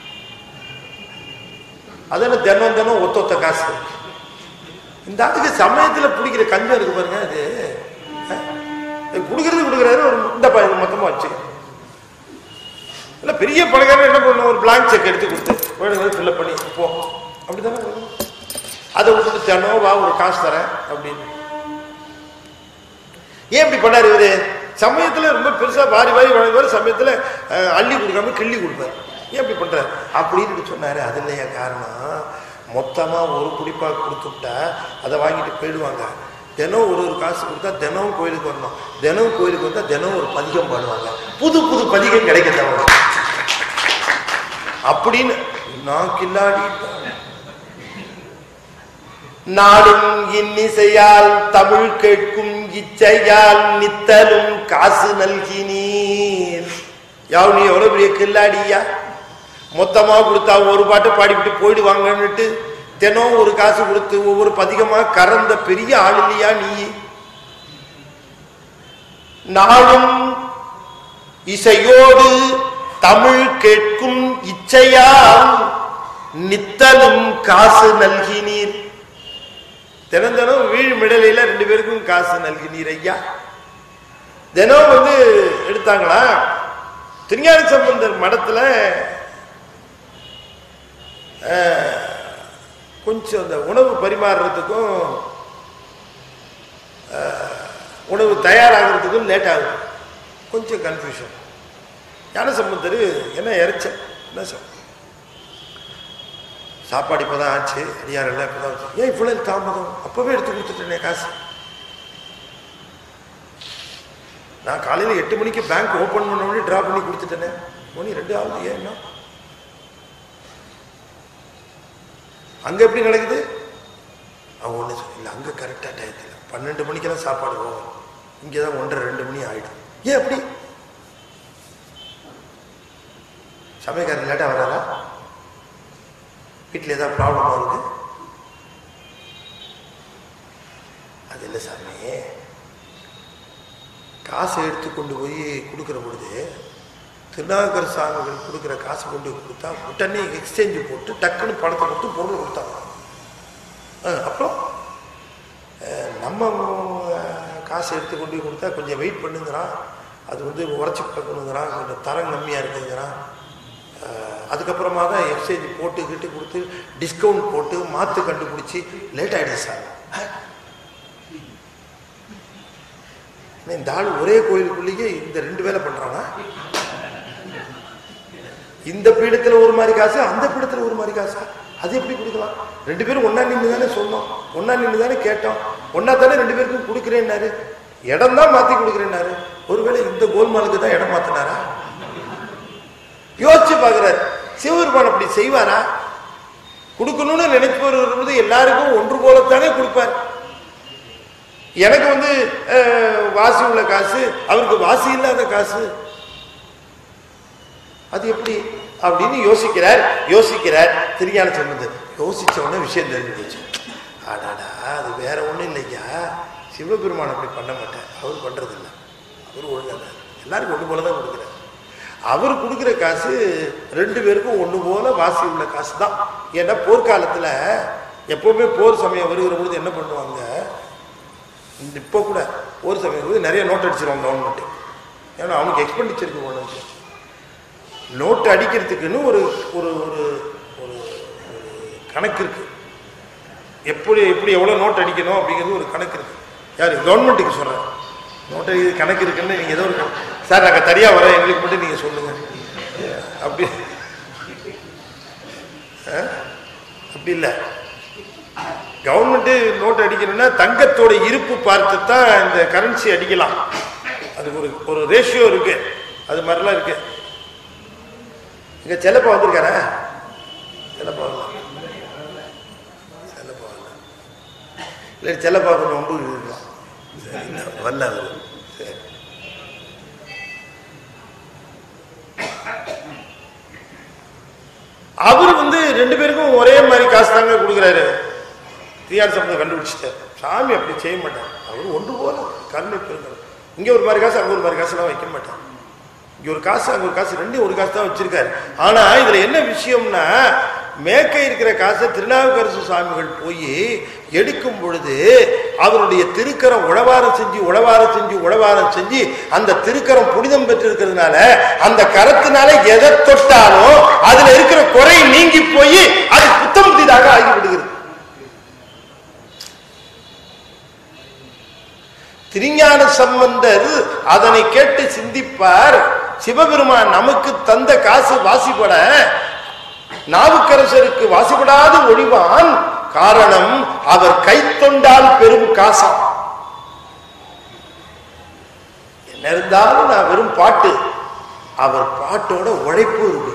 அதெல்லாம் தினம் தினம் ஒத்த காசு. இந்த அதுக்கு சமயத்தில் பிடிக்கிற கஞ்சம் இருக்கு பாருங்க, அது கொடுக்கறாரு ஒரு இந்த மொத்தமா வச்சு இல்ல பெரிய பணக்காரர் என்ன பண்ணணும், ஒரு பிளாங்க் செக் எடுத்து கொடுத்து வேணுங்கிறது ஃபில்அப் பண்ணி போ, அப்படித்தானே அதை விட்டுட்டு தினம் வா ஒரு காசு தரேன் அப்படின்னு. ஏன் இப்படி பண்ணாரு இவரு? சமயத்துல ரொம்ப பெருசா வாரி வாரி வழங்குவார், சமயத்துல அள்ளி கொடுக்காம கிள்ளி கொடுப்பாரு. ஏன் இப்படி பண்றாரு அப்படின்னு சொன்னாரு. அது இல்லையா காரணம், மொத்தமா ஒரு குடிப்பா கொடுத்துட்டா அதை வாங்கிட்டு போயிடுவாங்க. தினம் ஒரு காசு கொடுத்தா தினம் கோயிலுக்கு வரணும், தினம் கோயிலுக்கு வந்தா தினம் ஒரு பதிகம் பாடுவாங்க, புது புது பதிகம் கிடைக்க தவிர அப்படின்னு நான் கில்லாடி. நாடும் இன்னிசையால் தமிழ் கேட்கும் இச்சையால் நித்தலும் காசு நல்கினீர். யாவ் நீ எவ்வளவு பெரிய கில்லாடியா, மொத்தமா கொடுத்தா ஒரு பாட்டு பாடிவிட்டு போயிடுவாங்கன்னுட்டு தினம் ஒரு காசு கொடுத்து ஒவ்வொரு பதிகமா கறந்த பெரிய ஆள் இல்லையா நீ? நாளும் இசையோடு தமிழ் கேட்கும் இச்சையால் நித்தலும் காசு நல்கினீர். தினம் தினம் வீழ் மிடலையில 2 பேருக்கும் காசு நல்கினீர் ஐயா. தினம் வந்து எடுத்தாங்களா திருஞான சம்பந்தர் மடத்துல கொஞ்சம் அந்த உணவு பரிமாறுறதுக்கும் உணவு தயாராகிறதுக்கும் லேட் ஆகுது, கொஞ்சம் கன்ஃபியூஷன். ஞான சம்பந்தர் என்ன இறைச்ச என்ன சாப்பாடு இப்போதான் ஆச்சு, அடியார் எல்லாம் இப்போதான் ஆச்சு, ஏன் இவ்வளவு தாமதம், அப்பவே எடுத்து கொடுத்துட்டேனே காசு. நான் காலையில் 8 மணிக்கு பேங்க் ஓப்பன் பண்ண உடனே டிரா பண்ணி கொடுத்துட்டேனே, மணி 2 ஆகுது, ஏன்னா அங்க எப்படி நடக்குது? அவங்க ஒண்ணு இல்லை, அங்க கரெக்டா டயத்தில் 12 மணிக்கெல்லாம் சாப்பாடு போகும், இங்கதான் 1:30-2 மணி ஆயிடும். ஏன் அப்படி? சமயக்காரர் லேட்டா வராரா, வீட்டில் ஏதாவது ப்ராப்ளமா இருக்கு? அது இல்லை சாமி, காசை எடுத்து கொண்டு போய் கொடுக்குற பொழுது திருநாகர் சாமிகள் கொடுக்குற காசு கொண்டு கொடுத்தா உடனே எக்ஸ்சேஞ்சு போட்டு டக்குன்னு பணத்தை கொடுத்து பொருள் கொடுத்தாங்க. அப்புறம் நம்ம காசை எடுத்து கொண்டு போய் கொடுத்தா கொஞ்சம் வெயிட் பண்ணுங்கிறான், அது வந்து உரைச்சி பார்க்கணுங்கிறான், கொஞ்சம் தரம் கம்மியாக இருக்குங்கிறான். அதுக்கப்புறமா தான் எக்ஸ்சேஞ்ச் போட்டு கிட்டு கொடுத்து டிஸ்கவுண்ட் போட்டு மாற்று கண்டுபிடிச்சி லேட் ஆகிடுச்சு சார். இந்த ஆள் ஒரே கோயிலுக்குள்ளேயே இந்த 2 வேலை பண்றானா? இந்த பீடத்தில் ஒரு மாதிரி காசு, அந்த பீடத்தில் ஒரு மாதிரி காசா? அது எப்படி கொடுக்கலாம்? 2 பேரும் ஒன்னா நின்று தானே சொன்னோம், ஒன்னா நின்று தானே கேட்டோம், ஒன்னா தானே 2 பேருக்கும் கொடுக்குறேன்னாரு, இடம் தான் மாற்றி கொடுக்குறேன்னாரு. ஒருவேளை இந்த கோல்மாலுக்கு தான் இடம் மாத்தினாரா? யோசிச்சு பார்க்கிறார். சிவபெருமான் அப்படி செய்வாரா? கொடுக்கணும்னு நினைப்பவர் வரும்போது எல்லாருக்கும் ஒன்று போலத்தானே கொடுப்பார். எனக்கு வந்து வாசி உள்ள காசு, அவருக்கு வாசி இல்லாத காசு, அது எப்படி அப்படின்னு யோசிக்கிறார் திருஞான சம்பந்தர். யோசிச்ச உடனே விஷயம் தெரிஞ்சு போச்சு. ஆடாடா, அது வேற ஒன்றும் இல்லையா, சிவபெருமான் அப்படி பண்ண மாட்டார், அவர் பண்றது இல்லை, அவர் ஒழுங்காக எல்லாருக்கும் ஒன்று போல தான் கொடுக்குறார். அவர் கொடுக்குற காசு 2 பேருக்கும் ஒன்று போல வாசி உள்ள காசு தான். ஏன்னா போர்க்காலத்தில் எப்போவுமே போர் சமயம் வருகிற பொழுது என்ன பண்ணுவாங்க, இப்போ கூட போர் சமயம் வருது நிறைய நோட் அடிச்சிருவாங்க கவர்மெண்ட்டு. ஏன்னா அவனுக்கு எக்ஸ்பெண்டிச்சருக்கு போனது நோட்டு அடிக்கிறதுக்குன்னு ஒரு ஒரு ஒரு ஒரு கணக்கு இருக்கு. எப்படி எப்படி எவ்வளோ நோட் அடிக்கணும் அப்படிங்கிறது ஒரு கணக்கு இருக்கு. யார் கவர்மெண்ட்டுக்கு சொல்கிறேன், நோட்டு கணக்கு இருக்குன்னு நீங்கள் ஏதோ ஒரு சார் நாங்கள் தனியாக வர எங்களுக்கு மட்டும் நீங்கள் சொல்லுங்கள் அப்படி அப்படி இல்லை. கவர்மெண்ட்டு நோட்டு அடிக்கணும்னா தங்கத்தோட இருப்பு பார்த்து தான் இந்த கரன்சி அடிக்கலாம். அதுக்கு ஒரு ரேஷியோ இருக்கு, அது மாதிரிலாம் இருக்கு. இங்க செல்லப்பா வந்திருக்காரா? செல்லப்பா இல்லை, செல்லப்பா கொஞ்சம் ஒம்பு இருக்கலாம். சரி வரல அவர். சரி அவர் ரெண்டு பேருக்கும் ஒரே மாதிரி காசு தாங்க கொடுக்குறாரு. தீயார் சம்பந்தம் கண்டுபிடிச்சிட்டார். சாமி அப்படி செய்ய மாட்டார். அவர் ஒன்று போல கருணை பெருங்கல். இங்கே ஒரு மாதிரி காசு அங்கே ஒரு மாதிரி காசுலாம் வைக்க மாட்டார். இங்கே ஒரு காசு அங்கே ஒரு காசு ரெண்டு ஒரு காசு தான் வச்சிருக்காரு. ஆனால் இதில் என்ன விஷயம்னா, மேற்க இருக்கிற காசை திருநாவுக்கரசு சுவாமிகள் போய் எடுக்கும் பொழுது அவருடைய திருக்கரம் உழவாரம் செஞ்சு அந்த திருக்கரம் புனிதம் பெற்றிருக்கிறதுனால அந்த கரத்தினால எதை தொட்டாலும் அதுல இருக்கிற குறை நீங்கி போய் அது புத்தம் புதிதாக ஆகிவிடுகிறது. திருஞான சம்பந்தர் அதனை கேட்டு சிந்திப்பார். சிவபெருமான் நமக்கு தந்த காசு வாசிப்பட நாவுக்கரசருக்கு வாசிப்படாது ஒழிவான். காரணம், அவர் கை தொண்டால் பெரும் காசாம். என்ன இருந்தாலும் நான் வெறும் பாட்டு, அவர் பாட்டோட உழைப்பு இருக்கு,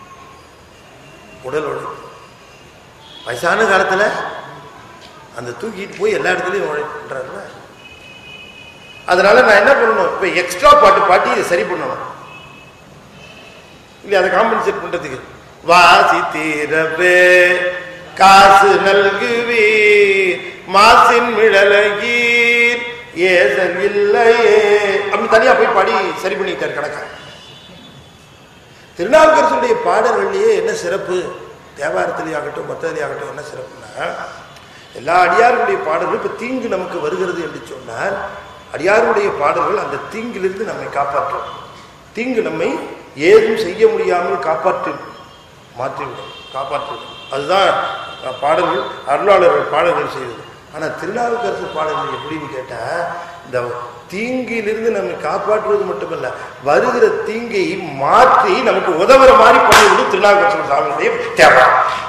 உடல் உழைப்பு. வயசான காலத்துல அந்த தூக்கிட்டு போய் எல்லா இடத்துலயும் உழைப்புன்றாருல. அதனால நான் என்ன பண்ணணும், இப்ப எக்ஸ்ட்ரா பாட்டு பாட்டி இதை சரி பண்ணணும் இல்லையா, அதை காம்பன்சேட் பண்றதுக்கு. வாசி தீரவே காசு நல்குவீர் மாசின் மிழலகீர் ஏசல் இல்லையே அப்படி தனியா போய் பாடி சரி பண்ணிட்டார் கணக்கா. திருநாவுக்கரசுடைய பாடல்கள்லயே என்ன சிறப்பு, தேவாரத்திலே ஆகட்டும் மற்றதிலே ஆகட்டும் என்ன சிறப்புன்னா, எல்லா அடியாருடைய பாடல்கள் இப்ப தீங்கு நமக்கு வருகிறது என்று சொன்னால் அடியாருடைய பாடல்கள் அந்த தீங்கிலிருந்து நம்மை காப்பாற்றும். தீங்கு நம்மை ஏதும் செய்ய முடியாமல் மாற்றிவிடும். அதுதான் பாடல்கள், அருளாளர்கள் பாடல்கள் செய்வது. ஆனால் திருநாவுக்கரசு பாடல்கள் எப்படின்னு கேட்டா, இந்த தீங்கிலிருந்து நம்மை காப்பாற்றுவது மட்டுமல்ல, வருகிற தீங்கை மாற்றி நமக்கு உதவுற மாதிரி பண்ணுவது திருநாவுக்கரசு சாமியுடைய தேவை.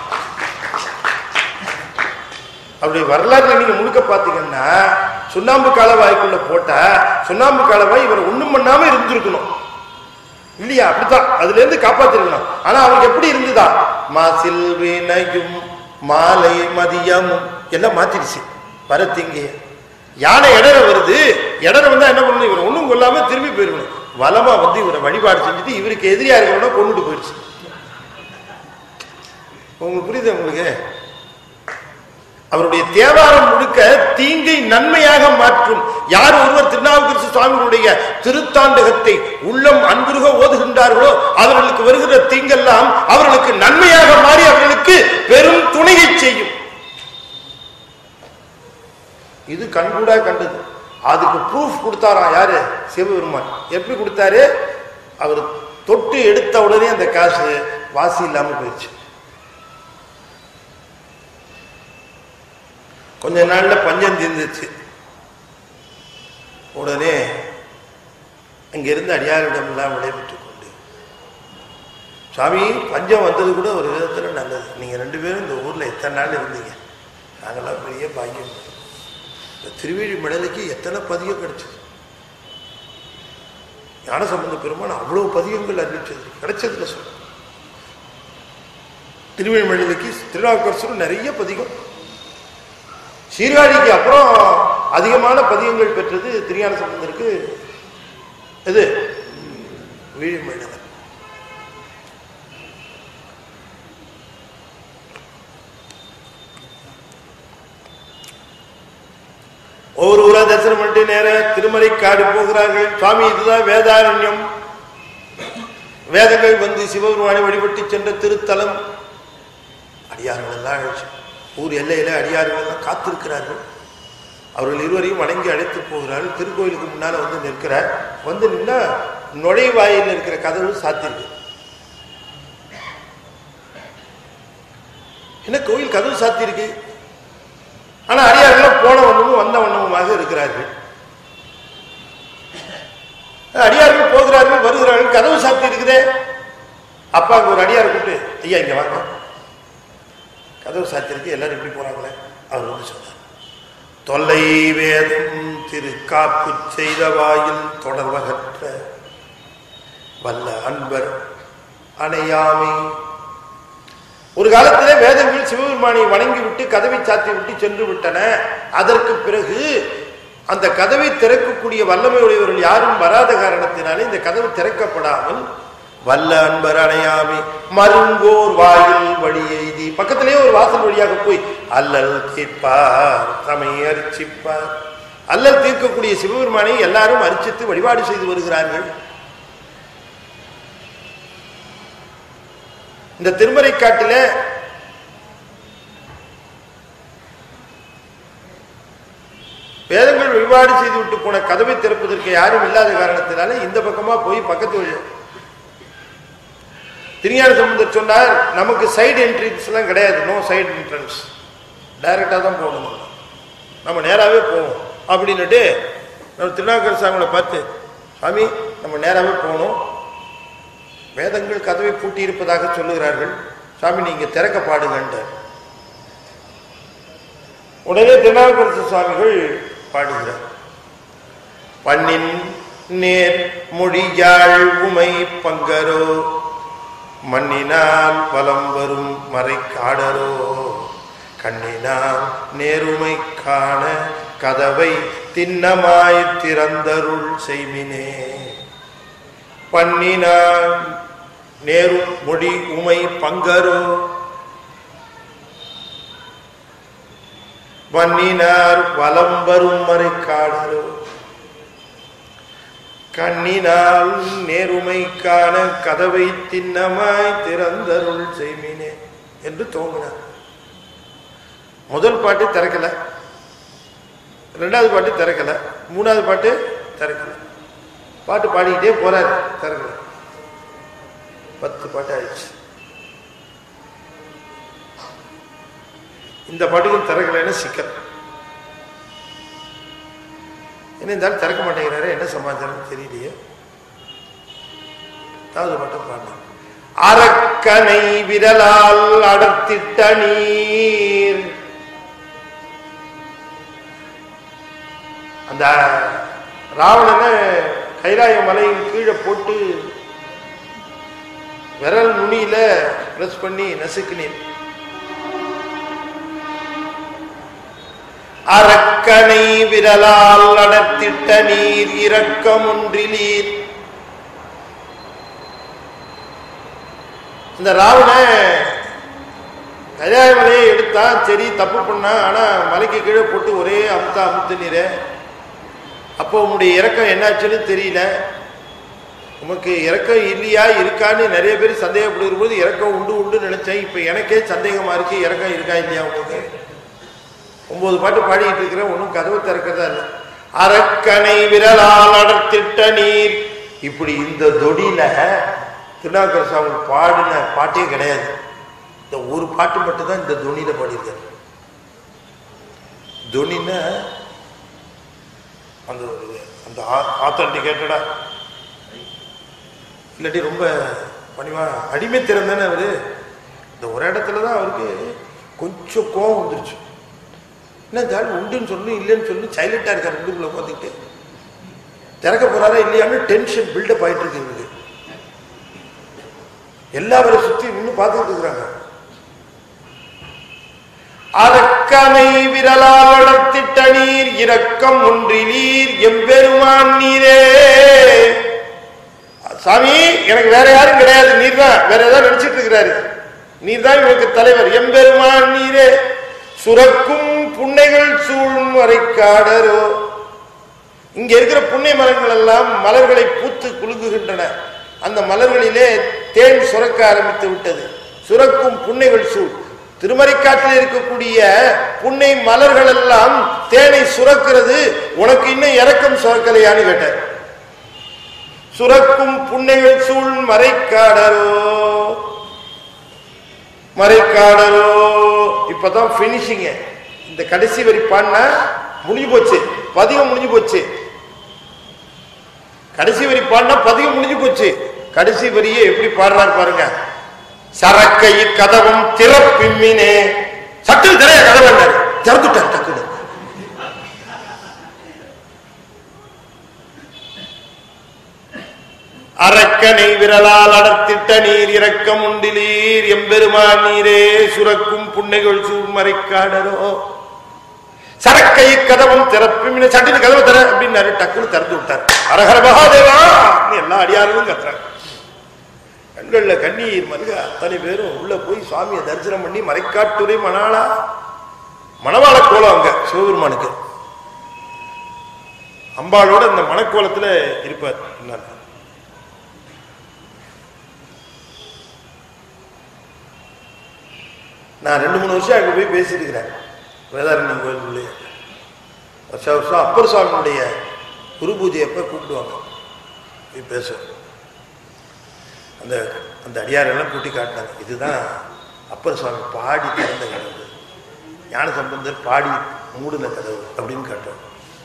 அப்படி வரலாற்று நீங்க முழுக்க பாத்தீங்கன்னா, சுண்ணாம்பு காலவாய்க்குள்ள போட்ட சுண்ணாம்பு காலவாய் இவர் ஒண்ணும் பண்ணாம இருந்திருக்கணும் இல்லையா, அப்படித்தான் அதுல இருந்து காப்பாத்திருக்கணும். ஆனா அவருக்கு எப்படி இருந்துதா, மாசில் வினையும் மாலை மதியமும் எல்லாம் மாத்திருச்சு. வர தீங்கைய யானை இடர வருது, இடர வந்தா என்ன பண்ணணும், இவர் ஒண்ணும் கொள்ளாம திரும்பி போயிருக்கணும். வலமா இவரை வழிபாடு செஞ்சுட்டு இவருக்கு எதிரியா இருக்கிறவன கொண்டுட்டு போயிடுச்சு. உங்களுக்கு புரியுது? உங்களுக்கு அவருடைய தேவாரம் முழுக்க தீங்கை நன்மையாக மாற்றும். யார் ஒருவர் திருநாவுக்கரசு சுவாமிகளுடைய திருத்தாண்டகத்தை உள்ளம் அன்புருக ஓதுகின்றார்களோ அவர்களுக்கு வருகிற தீங்கெல்லாம் அவர்களுக்கு நன்மையாக மாறி அவர்களுக்கு பெரும் துணையை செய்யும். இது கண்கூடா கண்டது. அதுக்கு ப்ரூஃப் கொடுத்தாரா யாரு, சிவபெருமான். எப்படி கொடுத்தாரு, அவர் தொட்டு எடுத்த உடனே அந்த காசு வாசி இல்லாம போயிடுச்சு. கொஞ்ச நாள்ல பஞ்சம் தீர்ந்துச்சு. உடனே அங்கிருந்து அடியாரிடம் எல்லாம் விடைபெற்றுக் கொண்டு, சுவாமி பஞ்சம் வந்தது கூட ஒரு விதத்துல நல்லது. நீங்க ரெண்டு பேரும் இந்த ஊர்ல எத்தனை நாள் இருந்தீங்க, நாங்கெல்லாம் பெரிய பாக்கியம். இந்த திருவேழி மடலுக்கு எத்தனை பதிகம் கிடைச்சது. ஞானசம்பந்த பெருமான் அவ்வளவு பதிகங்கள் அறிவிச்சது கிடைச்சதுல சொல்ல. திருவேழி மடலுக்கு திருநாவுக்கரசரும் நிறைய பதிகம். சீர்காழிக்கு அப்புறம் அதிகமான பதிகங்கள் பெற்றது திருஞான சம்பந்தருக்கு எது, வீழிமண்டலம். ஒவ்வொரு ஊரா தரிசனம் பண்ணிட்டு நேர திருமலைக்காடு போகிறார்கள். சுவாமி இதுதான் வேதாரண்யம், வேதங்கள் சிவபெருமானை வழிபட்டு சென்ற திருத்தலம். அடியார்கள் எல்லாம் அழைச்சு ஊர் எல்லையில அடியார்கள் எல்லாம் காத்திருக்கிறார்கள். அவர்கள் இருவரையும் வணங்கி அழைத்து போகிறார்கள். திருக்கோயிலுக்கு முன்னால வந்து நிற்கிறார். வந்து நின்னா நுழைவாயில் இருக்கிற கதவு சாத்திருக்கு. என்ன கோயில் கதவு சாத்திருக்கு, ஆனா அடியார்கள் போன வண்ணமும் வந்த வண்ணமுமாக இருக்கிறார்கள். அடியார்கள் போகிறார்கள் வருகிறார்கள், கதவு சாத்தி இருக்குதே. அப்பா அங்க ஒரு அடியார் கூப்பிட்டு, ஐயா இங்க வாங்க, கதவு சாத்திருக்கு, எல்லாரும் இப்படி போறாங்களே. அவர் வந்து சொன்னார், தொல்லை வேதம் திருக்காப்பு செய்த வாயில் தொடர்வகற்ற வல்ல அன்பர் அணையாமை. ஒரு காலத்திலே வேதங்கள் சிவபெருமானை வணங்கி விட்டு கதவை சாத்தி விட்டு சென்று விட்டன. அதற்கு பிறகு அந்த கதவை திறக்கக்கூடிய வல்லமை உடையவர்கள் யாரும் வராத காரணத்தினாலே இந்த கதவு திறக்கப்படாமல் வல்ல அன்பர் அணையாமை மருங்கோர் வாயில் வழி எய்தி, பக்கத்திலேயே ஒரு வாசல் வழியாக போய் அல்லல் தீர்ப்பார் தமை அர்ச்சிப்பார். அல்லல் தீர்க்கக்கூடிய சிவபெருமானை எல்லாரும் அர்ச்சித்து வழிபாடு செய்து வருகிறார்கள். இந்த திருமறை காட்டில வேதங்கள் வழிபாடு செய்து விட்டு போன கதவை திறப்பதற்கு யாரும் இல்லாத காரணத்தினால இந்த பக்கமா போய் பக்கத்து வழி. திருஞான சம்பந்தர் சொன்னார், நமக்கு சைடு என்ட்ரன்ஸ் எல்லாம் கிடையாது, நோ சைடு என்ட்ரன்ஸ், டைரக்டா தான் போகணும், நம்ம நேராகவே போவோம் அப்படின்னுட்டு நம்ம திருநாவுக்கரசு சாமிகளை பார்த்து, சாமி நம்ம நேராகவே போகணும், வேதங்கள் கதவை பூட்டி இருப்பதாக சொல்லுகிறார்கள், சாமி நீங்க திறக்க பாடுங்கன்றார். உடனே திருநாவுக்கரசு சுவாமிகள் பாடுகிறார், பண்ணின் நேர் மொழியாள் உமை பங்கரோ மண்ணினால் வலம் வரும் மறை காடரோ கண்ணினால் நேருமை காண கதவை திண்ணமாய் திறந்தருள் செய்மினே. பண்ணினால் நேரும் மொழி உமை பங்கரோ வண்ணினார் வலம் வரும் மறை காடரோ கண்ணினால் நேருமைக்கான கதவை திண்ணமாய் திறந்தருள் செய்மினே என்று தோங்கினார். முதல் பாட்டு திறக்கல, ரெண்டாவது பாட்டு திறக்கல, மூணாவது பாட்டு திறக்கல, பாட்டு பாடிக்கிட்டே போறாரு, திறக்கல. 10 பாட்டு ஆயிடுச்சு. இந்த பாட்டுக்கும் திறக்கலைன்னு சிக்கல். என்ன இருந்தாலும் திறக்க மாட்டேங்கிறாரு, என்ன சமாச்சாரம் தெரியலையே. தாவது மட்டும் பாடு, அரக்கனை விரலால் அடர்த்திட்ட நீர். அந்த ராவணனை கைலாய மலையின் கீழே போட்டு விரல் நுனியில பிரஸ் பண்ணி நசுக்கினீர். அரக்கனை விரலால் அடர்த்திட்ட நீர் இரக்கம் ஒன்றிலீர். இந்த ராவண கைலாய மலையை எடுத்தா, சரி தப்பு பண்ணா, ஆனா மலைக்கு கீழே போட்டு ஒரே அமுத்து நீரே. அப்போ உங்களுடைய இறக்கம் என்னாச்சுன்னு தெரியல. உமக்கு இறக்கம் இல்லையா இருக்கான்னு நிறைய பேர் சந்தேகப்படுகிற போது இறக்கம் உண்டு நினைச்சேன். இப்ப எனக்கே சந்தேகமா இருக்கு, இறக்கம் இருக்கா இல்லையா உங்களுக்கு. 9 பாட்டு பாடிட்டு இருக்கிற, ஒன்னும் கதவு திறக்கிறதா இல்லை. அரக்கனை விரலால் அடர்த்திட்ட நீர். இப்படி இந்த தொடியில திருநாவுக்கரசு அவங்க பாடின பாட்டே கிடையாது. இந்த ஒரு பாட்டு மட்டும்தான் இந்த தொனியில பாடியிருக்காரு. தொனின்னா அந்த அந்த ஆத்தன்டிகேட்டடா இல்லாட்டி ரொம்ப பணிவா அடிமை திறந்தானே அவரு. இந்த ஒரு இடத்துலதான் அவருக்கு கொஞ்சம் கோவம் வந்துருச்சு. என்ன ஜாலி உண்டுன்னு சொல்லணும், இல்லைன்னு சொல்லணும், சைலண்டா இருக்காரு. உள்ளுக்குள்ள பார்த்துக்கிட்டு திறக்க போறாரா இல்லையான்னு டென்ஷன் பில்டப் ஆயிட்டு இருக்கு இவருக்கு. எல்லாவரை சுத்தி இன்னும் பார்த்துக்கிட்டு இருக்கிறாங்க. அரக்கனை விரலால் அடர்த்திட்ட நீர் இரக்கம் ஒன்றிலீர் எம்பெருமான் நீரே. சாமி எனக்கு வேற யாரும் கிடையாது, நீர் தான், வேற ஏதாவது நினைச்சிட்டு இருக்கிறாரு, நீர் தான் இவருக்கு தலைவர். எம்பெருமான் நீரே சுரக்கும் புன்னைகள் சூழும் வரைக்காடரோ. இங்க இருக்கிற புன்னை மரங்கள் எல்லாம் மலர்களை பூத்து குலுங்குகின்றன. அந்த மலர்களிலே தேன் சுரக்க ஆரம்பித்து விட்டது. சுரக்கும் புன்னைகள் சூழ், திருமறைக்காட்டில் இருக்கக்கூடிய புன்னை மலர்கள் எல்லாம் தேனை சுரக்கிறது, உனக்கு இன்னும் இரக்கம் சுரக்கலையான்னு கேட்டார். சுரக்கும் புன்னைகள் சூழ் மறைக்காடரோ மறைக்காடரோ. இப்பதான் பினிஷிங். இந்த கடைசி வரி பாடினா முடிஞ்சு போச்சு, பதிகம் முடிஞ்சு போச்சு. கடைசி வரி பாடினா பதிகம் முடிஞ்சு போச்சு. கடைசி வரியே எப்படி பாடுறாரு பாருங்க. சரக்கை கதவும் திறப்பிம்மினே. சட்டு திரைய கதவை திறந்துட்டார் டக்குனு. அரக்கனை விரலால் அடர்த்திட்ட நீர் இரக்கம் உண்டிலீர் எம்பெருமான் நீரே சுரக்கும் புன்னைகள் சூழ்மறைக்காடரோ. சரக்கை கதவும் திறப்பிம்மினே. சட்டின் கதவை திற அப்படின்னாரு. டக்குனு திறந்து விட்டார். அரஹர மகாதேவா எல்லா அடியாரும் கத்துறாங்க. கண்கள்ல கண்ணீர் மல்க. அத்தனை பேரும் உள்ள போய் சுவாமியை தரிசனம் பண்ணி மறைக்காட்டுரை மணாளா மணவாள கோலம் அங்க சிவபெருமானுக்கு. அம்பாளோட இந்த மணக்கோலத்துல இருப்பார். நான் 2-3 வருஷம் அங்க போய் பேசியிருக்கிறேன். வேதாரண்யம் கோயிலுக்குள்ளே வருஷம் வருஷம் அப்பர் சுவாமியுடைய குரு பூஜை அப்ப கூப்பிடுவாங்க, போய் பேசுவேன். அந்த அந்த அடியாரெல்லாம் கூட்டி காட்டினாங்க. இதுதான் அப்பர் சுவாமி பாடி திறந்த கதவு, ஞான சம்பந்தர் பாடி மூடின கதவு அப்படின்னு காட்டுவாங்க.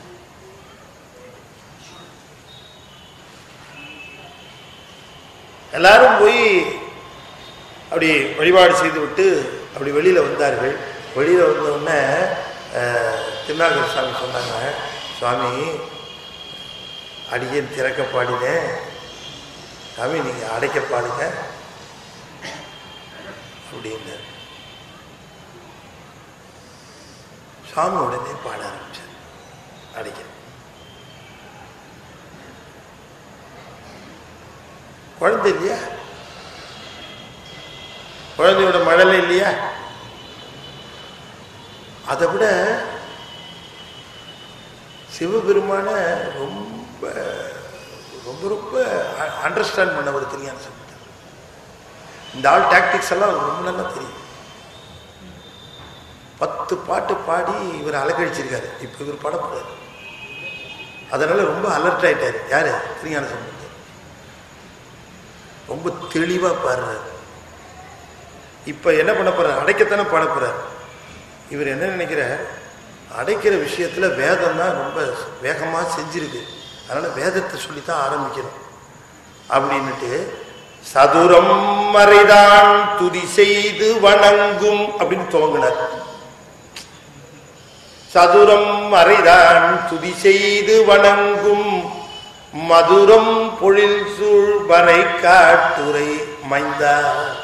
எல்லாரும் போய் அப்படி வழிபாடு செய்து விட்டு அப்படி வெளியில வந்தார்கள். வெளியில வந்தவுடனே திருநாகர் சாமி சொன்னாங்க, சுவாமி அடியேன் திறக்க பாடினேன், சாமி நீங்க அடைக்க பாடுங்க அப்படின்னு. சுவாமி உடனே பாட ஆரம்பிச்சார் அடைக்க. குழந்தை இல்லையா, குழந்தையோட மழலை இல்லையா, அதை விட சிவபெருமான ரொம்ப ரொம்ப ரொம்ப அண்டர்ஸ்டாண்ட் பண்ணவர் தெரியான்னு சொல்லிட்டு. இந்த ஆள் டாக்டிக்ஸ் எல்லாம் ரொம்ப நல்லா தெரியும். 10 பாட்டு பாடி இவர் அலக்கழிச்சிருக்காரு. இப்ப இவர் பாடப்படுறாரு. அதனால ரொம்ப அலர்ட் ஆயிட்டாரு. யாரு? திருஞான சம்பந்தர். ரொம்ப தெளிவா பாடுறாரு. இப்ப என்ன பண்ண போறாரு? அடைக்கத்தானே பாட போறாரு. இவர் என்ன நினைக்கிறார், அடைக்கிற விஷயத்துல வேதம் தான் ரொம்ப வேகமா செஞ்சிருக்கு, அதனால வேதத்தை சொல்லித்தான் ஆரம்பிக்கணும் அப்படின்னுட்டு சதுரம் மறைதான் துதி செய்து வணங்கும் அப்படின்னு துவங்கினார். சதுரம் மறைதான் துதி செய்து வணங்கும் மதுரம் பொழில் சூழ் வரை காட்டுரை மைந்தா.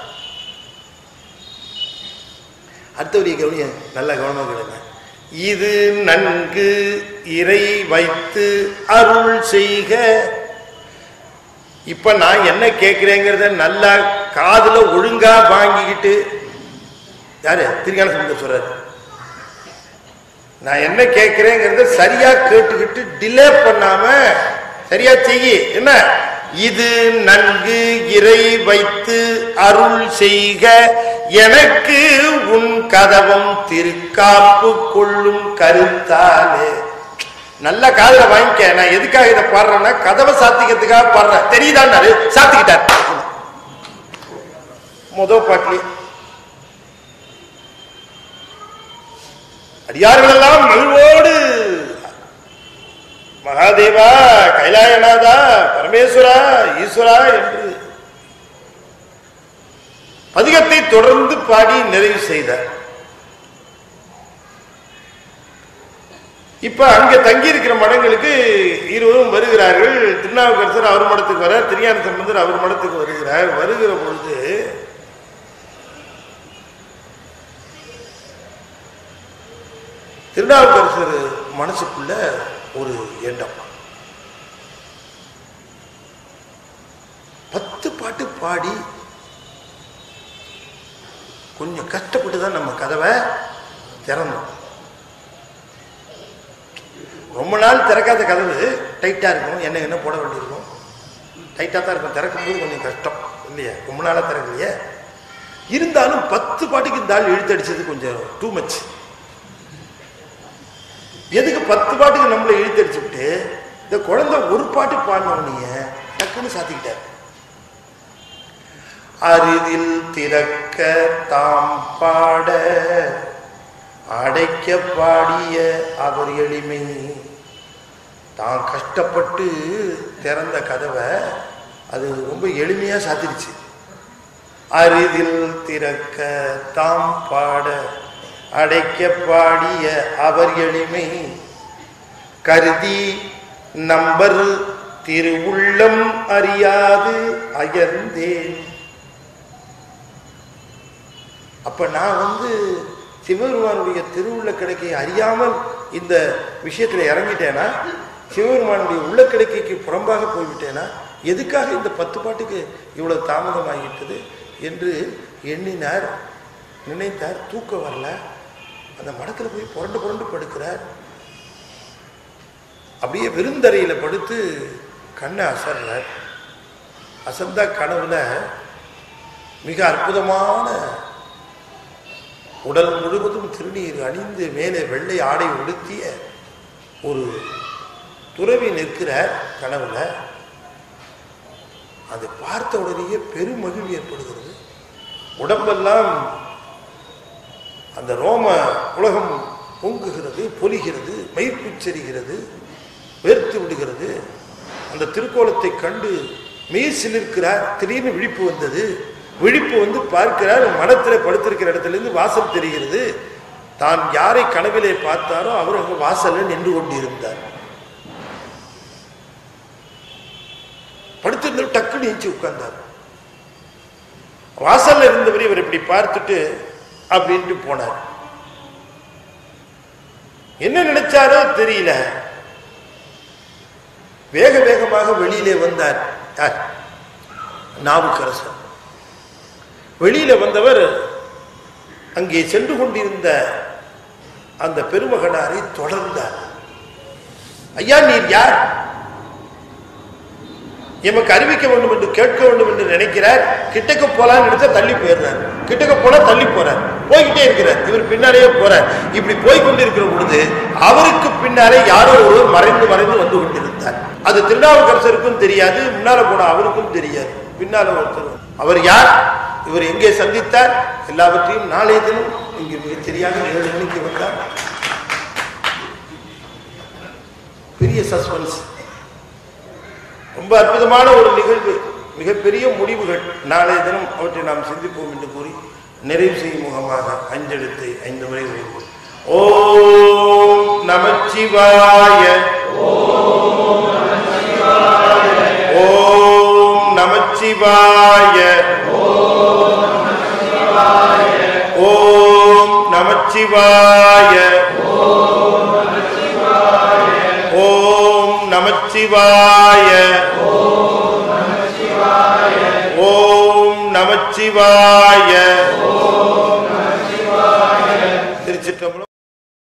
அடுத்தவரிய கவனிய நல்ல கவனமாக கேளுங்க. இது நன்கு இறை வைத்து அருள் செய்க. இப்ப நான் என்ன கேட்கிறேங்கிறத நல்லா காதுல ஒழுங்கா வாங்கிக்கிட்டு, யாரு? திருஞான சம்பந்தர் சொல்றாரு, நான் என்ன கேட்கிறேங்கிறத சரியா கேட்டுக்கிட்டு டிலே பண்ணாம சரியா செய்ய. என்ன? இது நன்கு இறை வைத்து அருள் செய்க, எனக்கு உன் கதவம் திருக்காப்பு கொள்ளும் கருத்தாலே. நல்ல காதுல வாங்கிக்க. நான் எதுக்காக இதை பாடுறேன்னா கதவை சாத்திக்கிறதுக்காக பாடுறேன். தெரியுதான்? சாத்திக்கிட்டார் முதல் பாட்டிலே. அடியார்கள் எல்லாம் மகிழ்வோடு மகாதேவா, கைலாயநாதா, பரமேஸ்வரா, ஈஸ்வரா என்று பதிகத்தை தொடர்ந்து பாடி நிறைவு செய்தார். இப்ப அங்க தங்கி இருக்கிற மடங்களுக்கு இருவரும் வருகிறார்கள். திருநாவுக்கரசர் அவர் மடத்துக்கு வர, திருஞான சம்பந்தர் அவர் மடத்துக்கு வருகிறார். வருகிற பொழுது திருநாவுக்கரசர் மனசுக்குள்ள ஒரு எண்ணம், 10 பாட்டு பாடி கொஞ்சம் கஷ்டப்பட்டு தான் நம்ம கதவை திறந்தோம். ரொம்ப நாள் திறக்காத கதவு டைட்டா இருக்கும், என்ன போட வேண்டியிருக்கும், டைட்டா தான் இருக்கும். திறக்கும் போது கொஞ்சம் கஷ்டம் இல்லையா? ரொம்ப நாளா திறக்கலையே. இருந்தாலும் 10 பாட்டுக்கு இந்த ஆள் இழுத்தடிச்சது கொஞ்சம் டூ மச். எதுக்கு 10 பாட்டுக்கு நம்மளை இழுத்தடிச்சுட்டு இந்த குழந்தை ஒரு பாட்டு பாடினவனைய டக்குன்னு சாத்திக்கிட்டார். அரிதில் திறக்க தாம் பாட அடைக்க பாடிய அவர் எளிமை. தான் கஷ்டப்பட்டு திறந்த கதவை அது ரொம்ப எளிமையா சாத்திருச்சு. அரிதில் திறக்க தாம் பாட அடைக்க பாடிய அவர் எளிமை கருதி நம்பர் திருவுள்ளம் அறியாது அயர்ந்தேன். அப்ப நான் சிவபெருமானுடைய திருவுள்ள கிடைக்கை அறியாமல் இந்த விஷயத்துல இறங்கிட்டேனா, சிவபெருமானுடைய உள்ள கிடைக்கைக்கு புறம்பாக போய்விட்டேனா, எதுக்காக இந்த 10 பாட்டுக்கு இவ்வளவு தாமதமாகிட்டது என்று எண்ணினார், நினைத்தார். தூக்கம் வரல. அந்த மடத்துல போய் புரண்டு புரண்டு படுக்கிறார். அப்படியே விருந்தறையில படுத்து கண்ணை அசர்றார். அசந்தா கனவுல மிக அற்புதமான உடல் முழுவதும் திருநீர் அணிந்து மேலே வெள்ளை ஆடை உடுத்திய ஒரு துறவி நிற்கிறார் கனவுல. அதை பார்த்த உடனேயே பெருமகிழ்வு ஏற்படுகிறது. உடம்பெல்லாம் அந்த ரோம உலகம் பொங்குகிறது, பொலிகிறது, மயிர்குச்சரிகிறது, வேர்த்து விடுகிறது. அந்த திருக்கோலத்தை கண்டு மெய் சிலிர்க்கிறார். திடீர்னு விழிப்பு வந்தது. விழிப்பு பார்க்கிறார். மடத்தில் படுத்திருக்கிற இடத்துல இருந்து வாசல் தெரிகிறது. தான் யாரை கனவிலே பார்த்தாரோ அவர் அங்க வாசல்ல நின்று கொண்டிருந்தார். படுத்திருந்த டக்குன்னு நீச்சி உட்கார்ந்தார். வாசல்ல இருந்தவரை இவர் இப்படி பார்த்துட்டு அப்படின்ட்டு போனார். என்ன நினைச்சாரோ தெரியல. வேக வேகமாக வெளியிலே வந்தார். நாவுக்கரசர் வெளியில வந்தவர் அங்கே சென்று கொண்டிருந்த அந்த பெருமகனாரை தொடர்ந்தார். ஐயா, நீர் யார்? எமக்கு அறிவிக்க வேண்டும் என்று கேட்க வேண்டும் என்று நினைக்கிறார். கிட்டக்க போலான்னு நினைச்சா தள்ளி போயிடுறார். கிட்டக்க போனா தள்ளி போறார். போய்கிட்டே இருக்கிறார். இவர் பின்னாலேயே போறார். இப்படி போய்கொண்டிருக்கிற பொழுது அவருக்கு பின்னாலே யாரோ ஒருவர் மறைந்து மறைந்து வந்து கொண்டிருந்தார். அது திருநாவுக்கரசருக்கும் தெரியாது, முன்னால போன அவருக்கும் தெரியாது. பின்னால ஒருத்தர். அவர் யார்? இவர் எங்கே சந்தித்தார்? எல்லாவற்றையும் நாளைய தினம் இங்கு மிக தெரியாத 7 மணிக்கு வந்தார். பெரிய சஸ்பென்ஸ். ரொம்ப அற்புதமான ஒரு நிகழ்வு, மிகப்பெரிய முடிவுகள். நாளைய தினம் அவற்றை நாம் சிந்திப்போம் என்று கூறி நிறைவு செய்யும் முகமாக 5 எழுத்தை 5 முறை ஓதுவோம். ஓம் நமச்சிவாய. ஓம் நமச்சிவாய. ஓம் நமச்சிவாய. ஓம் நமச்சிவாய. ஓம் நமச்சிவாய.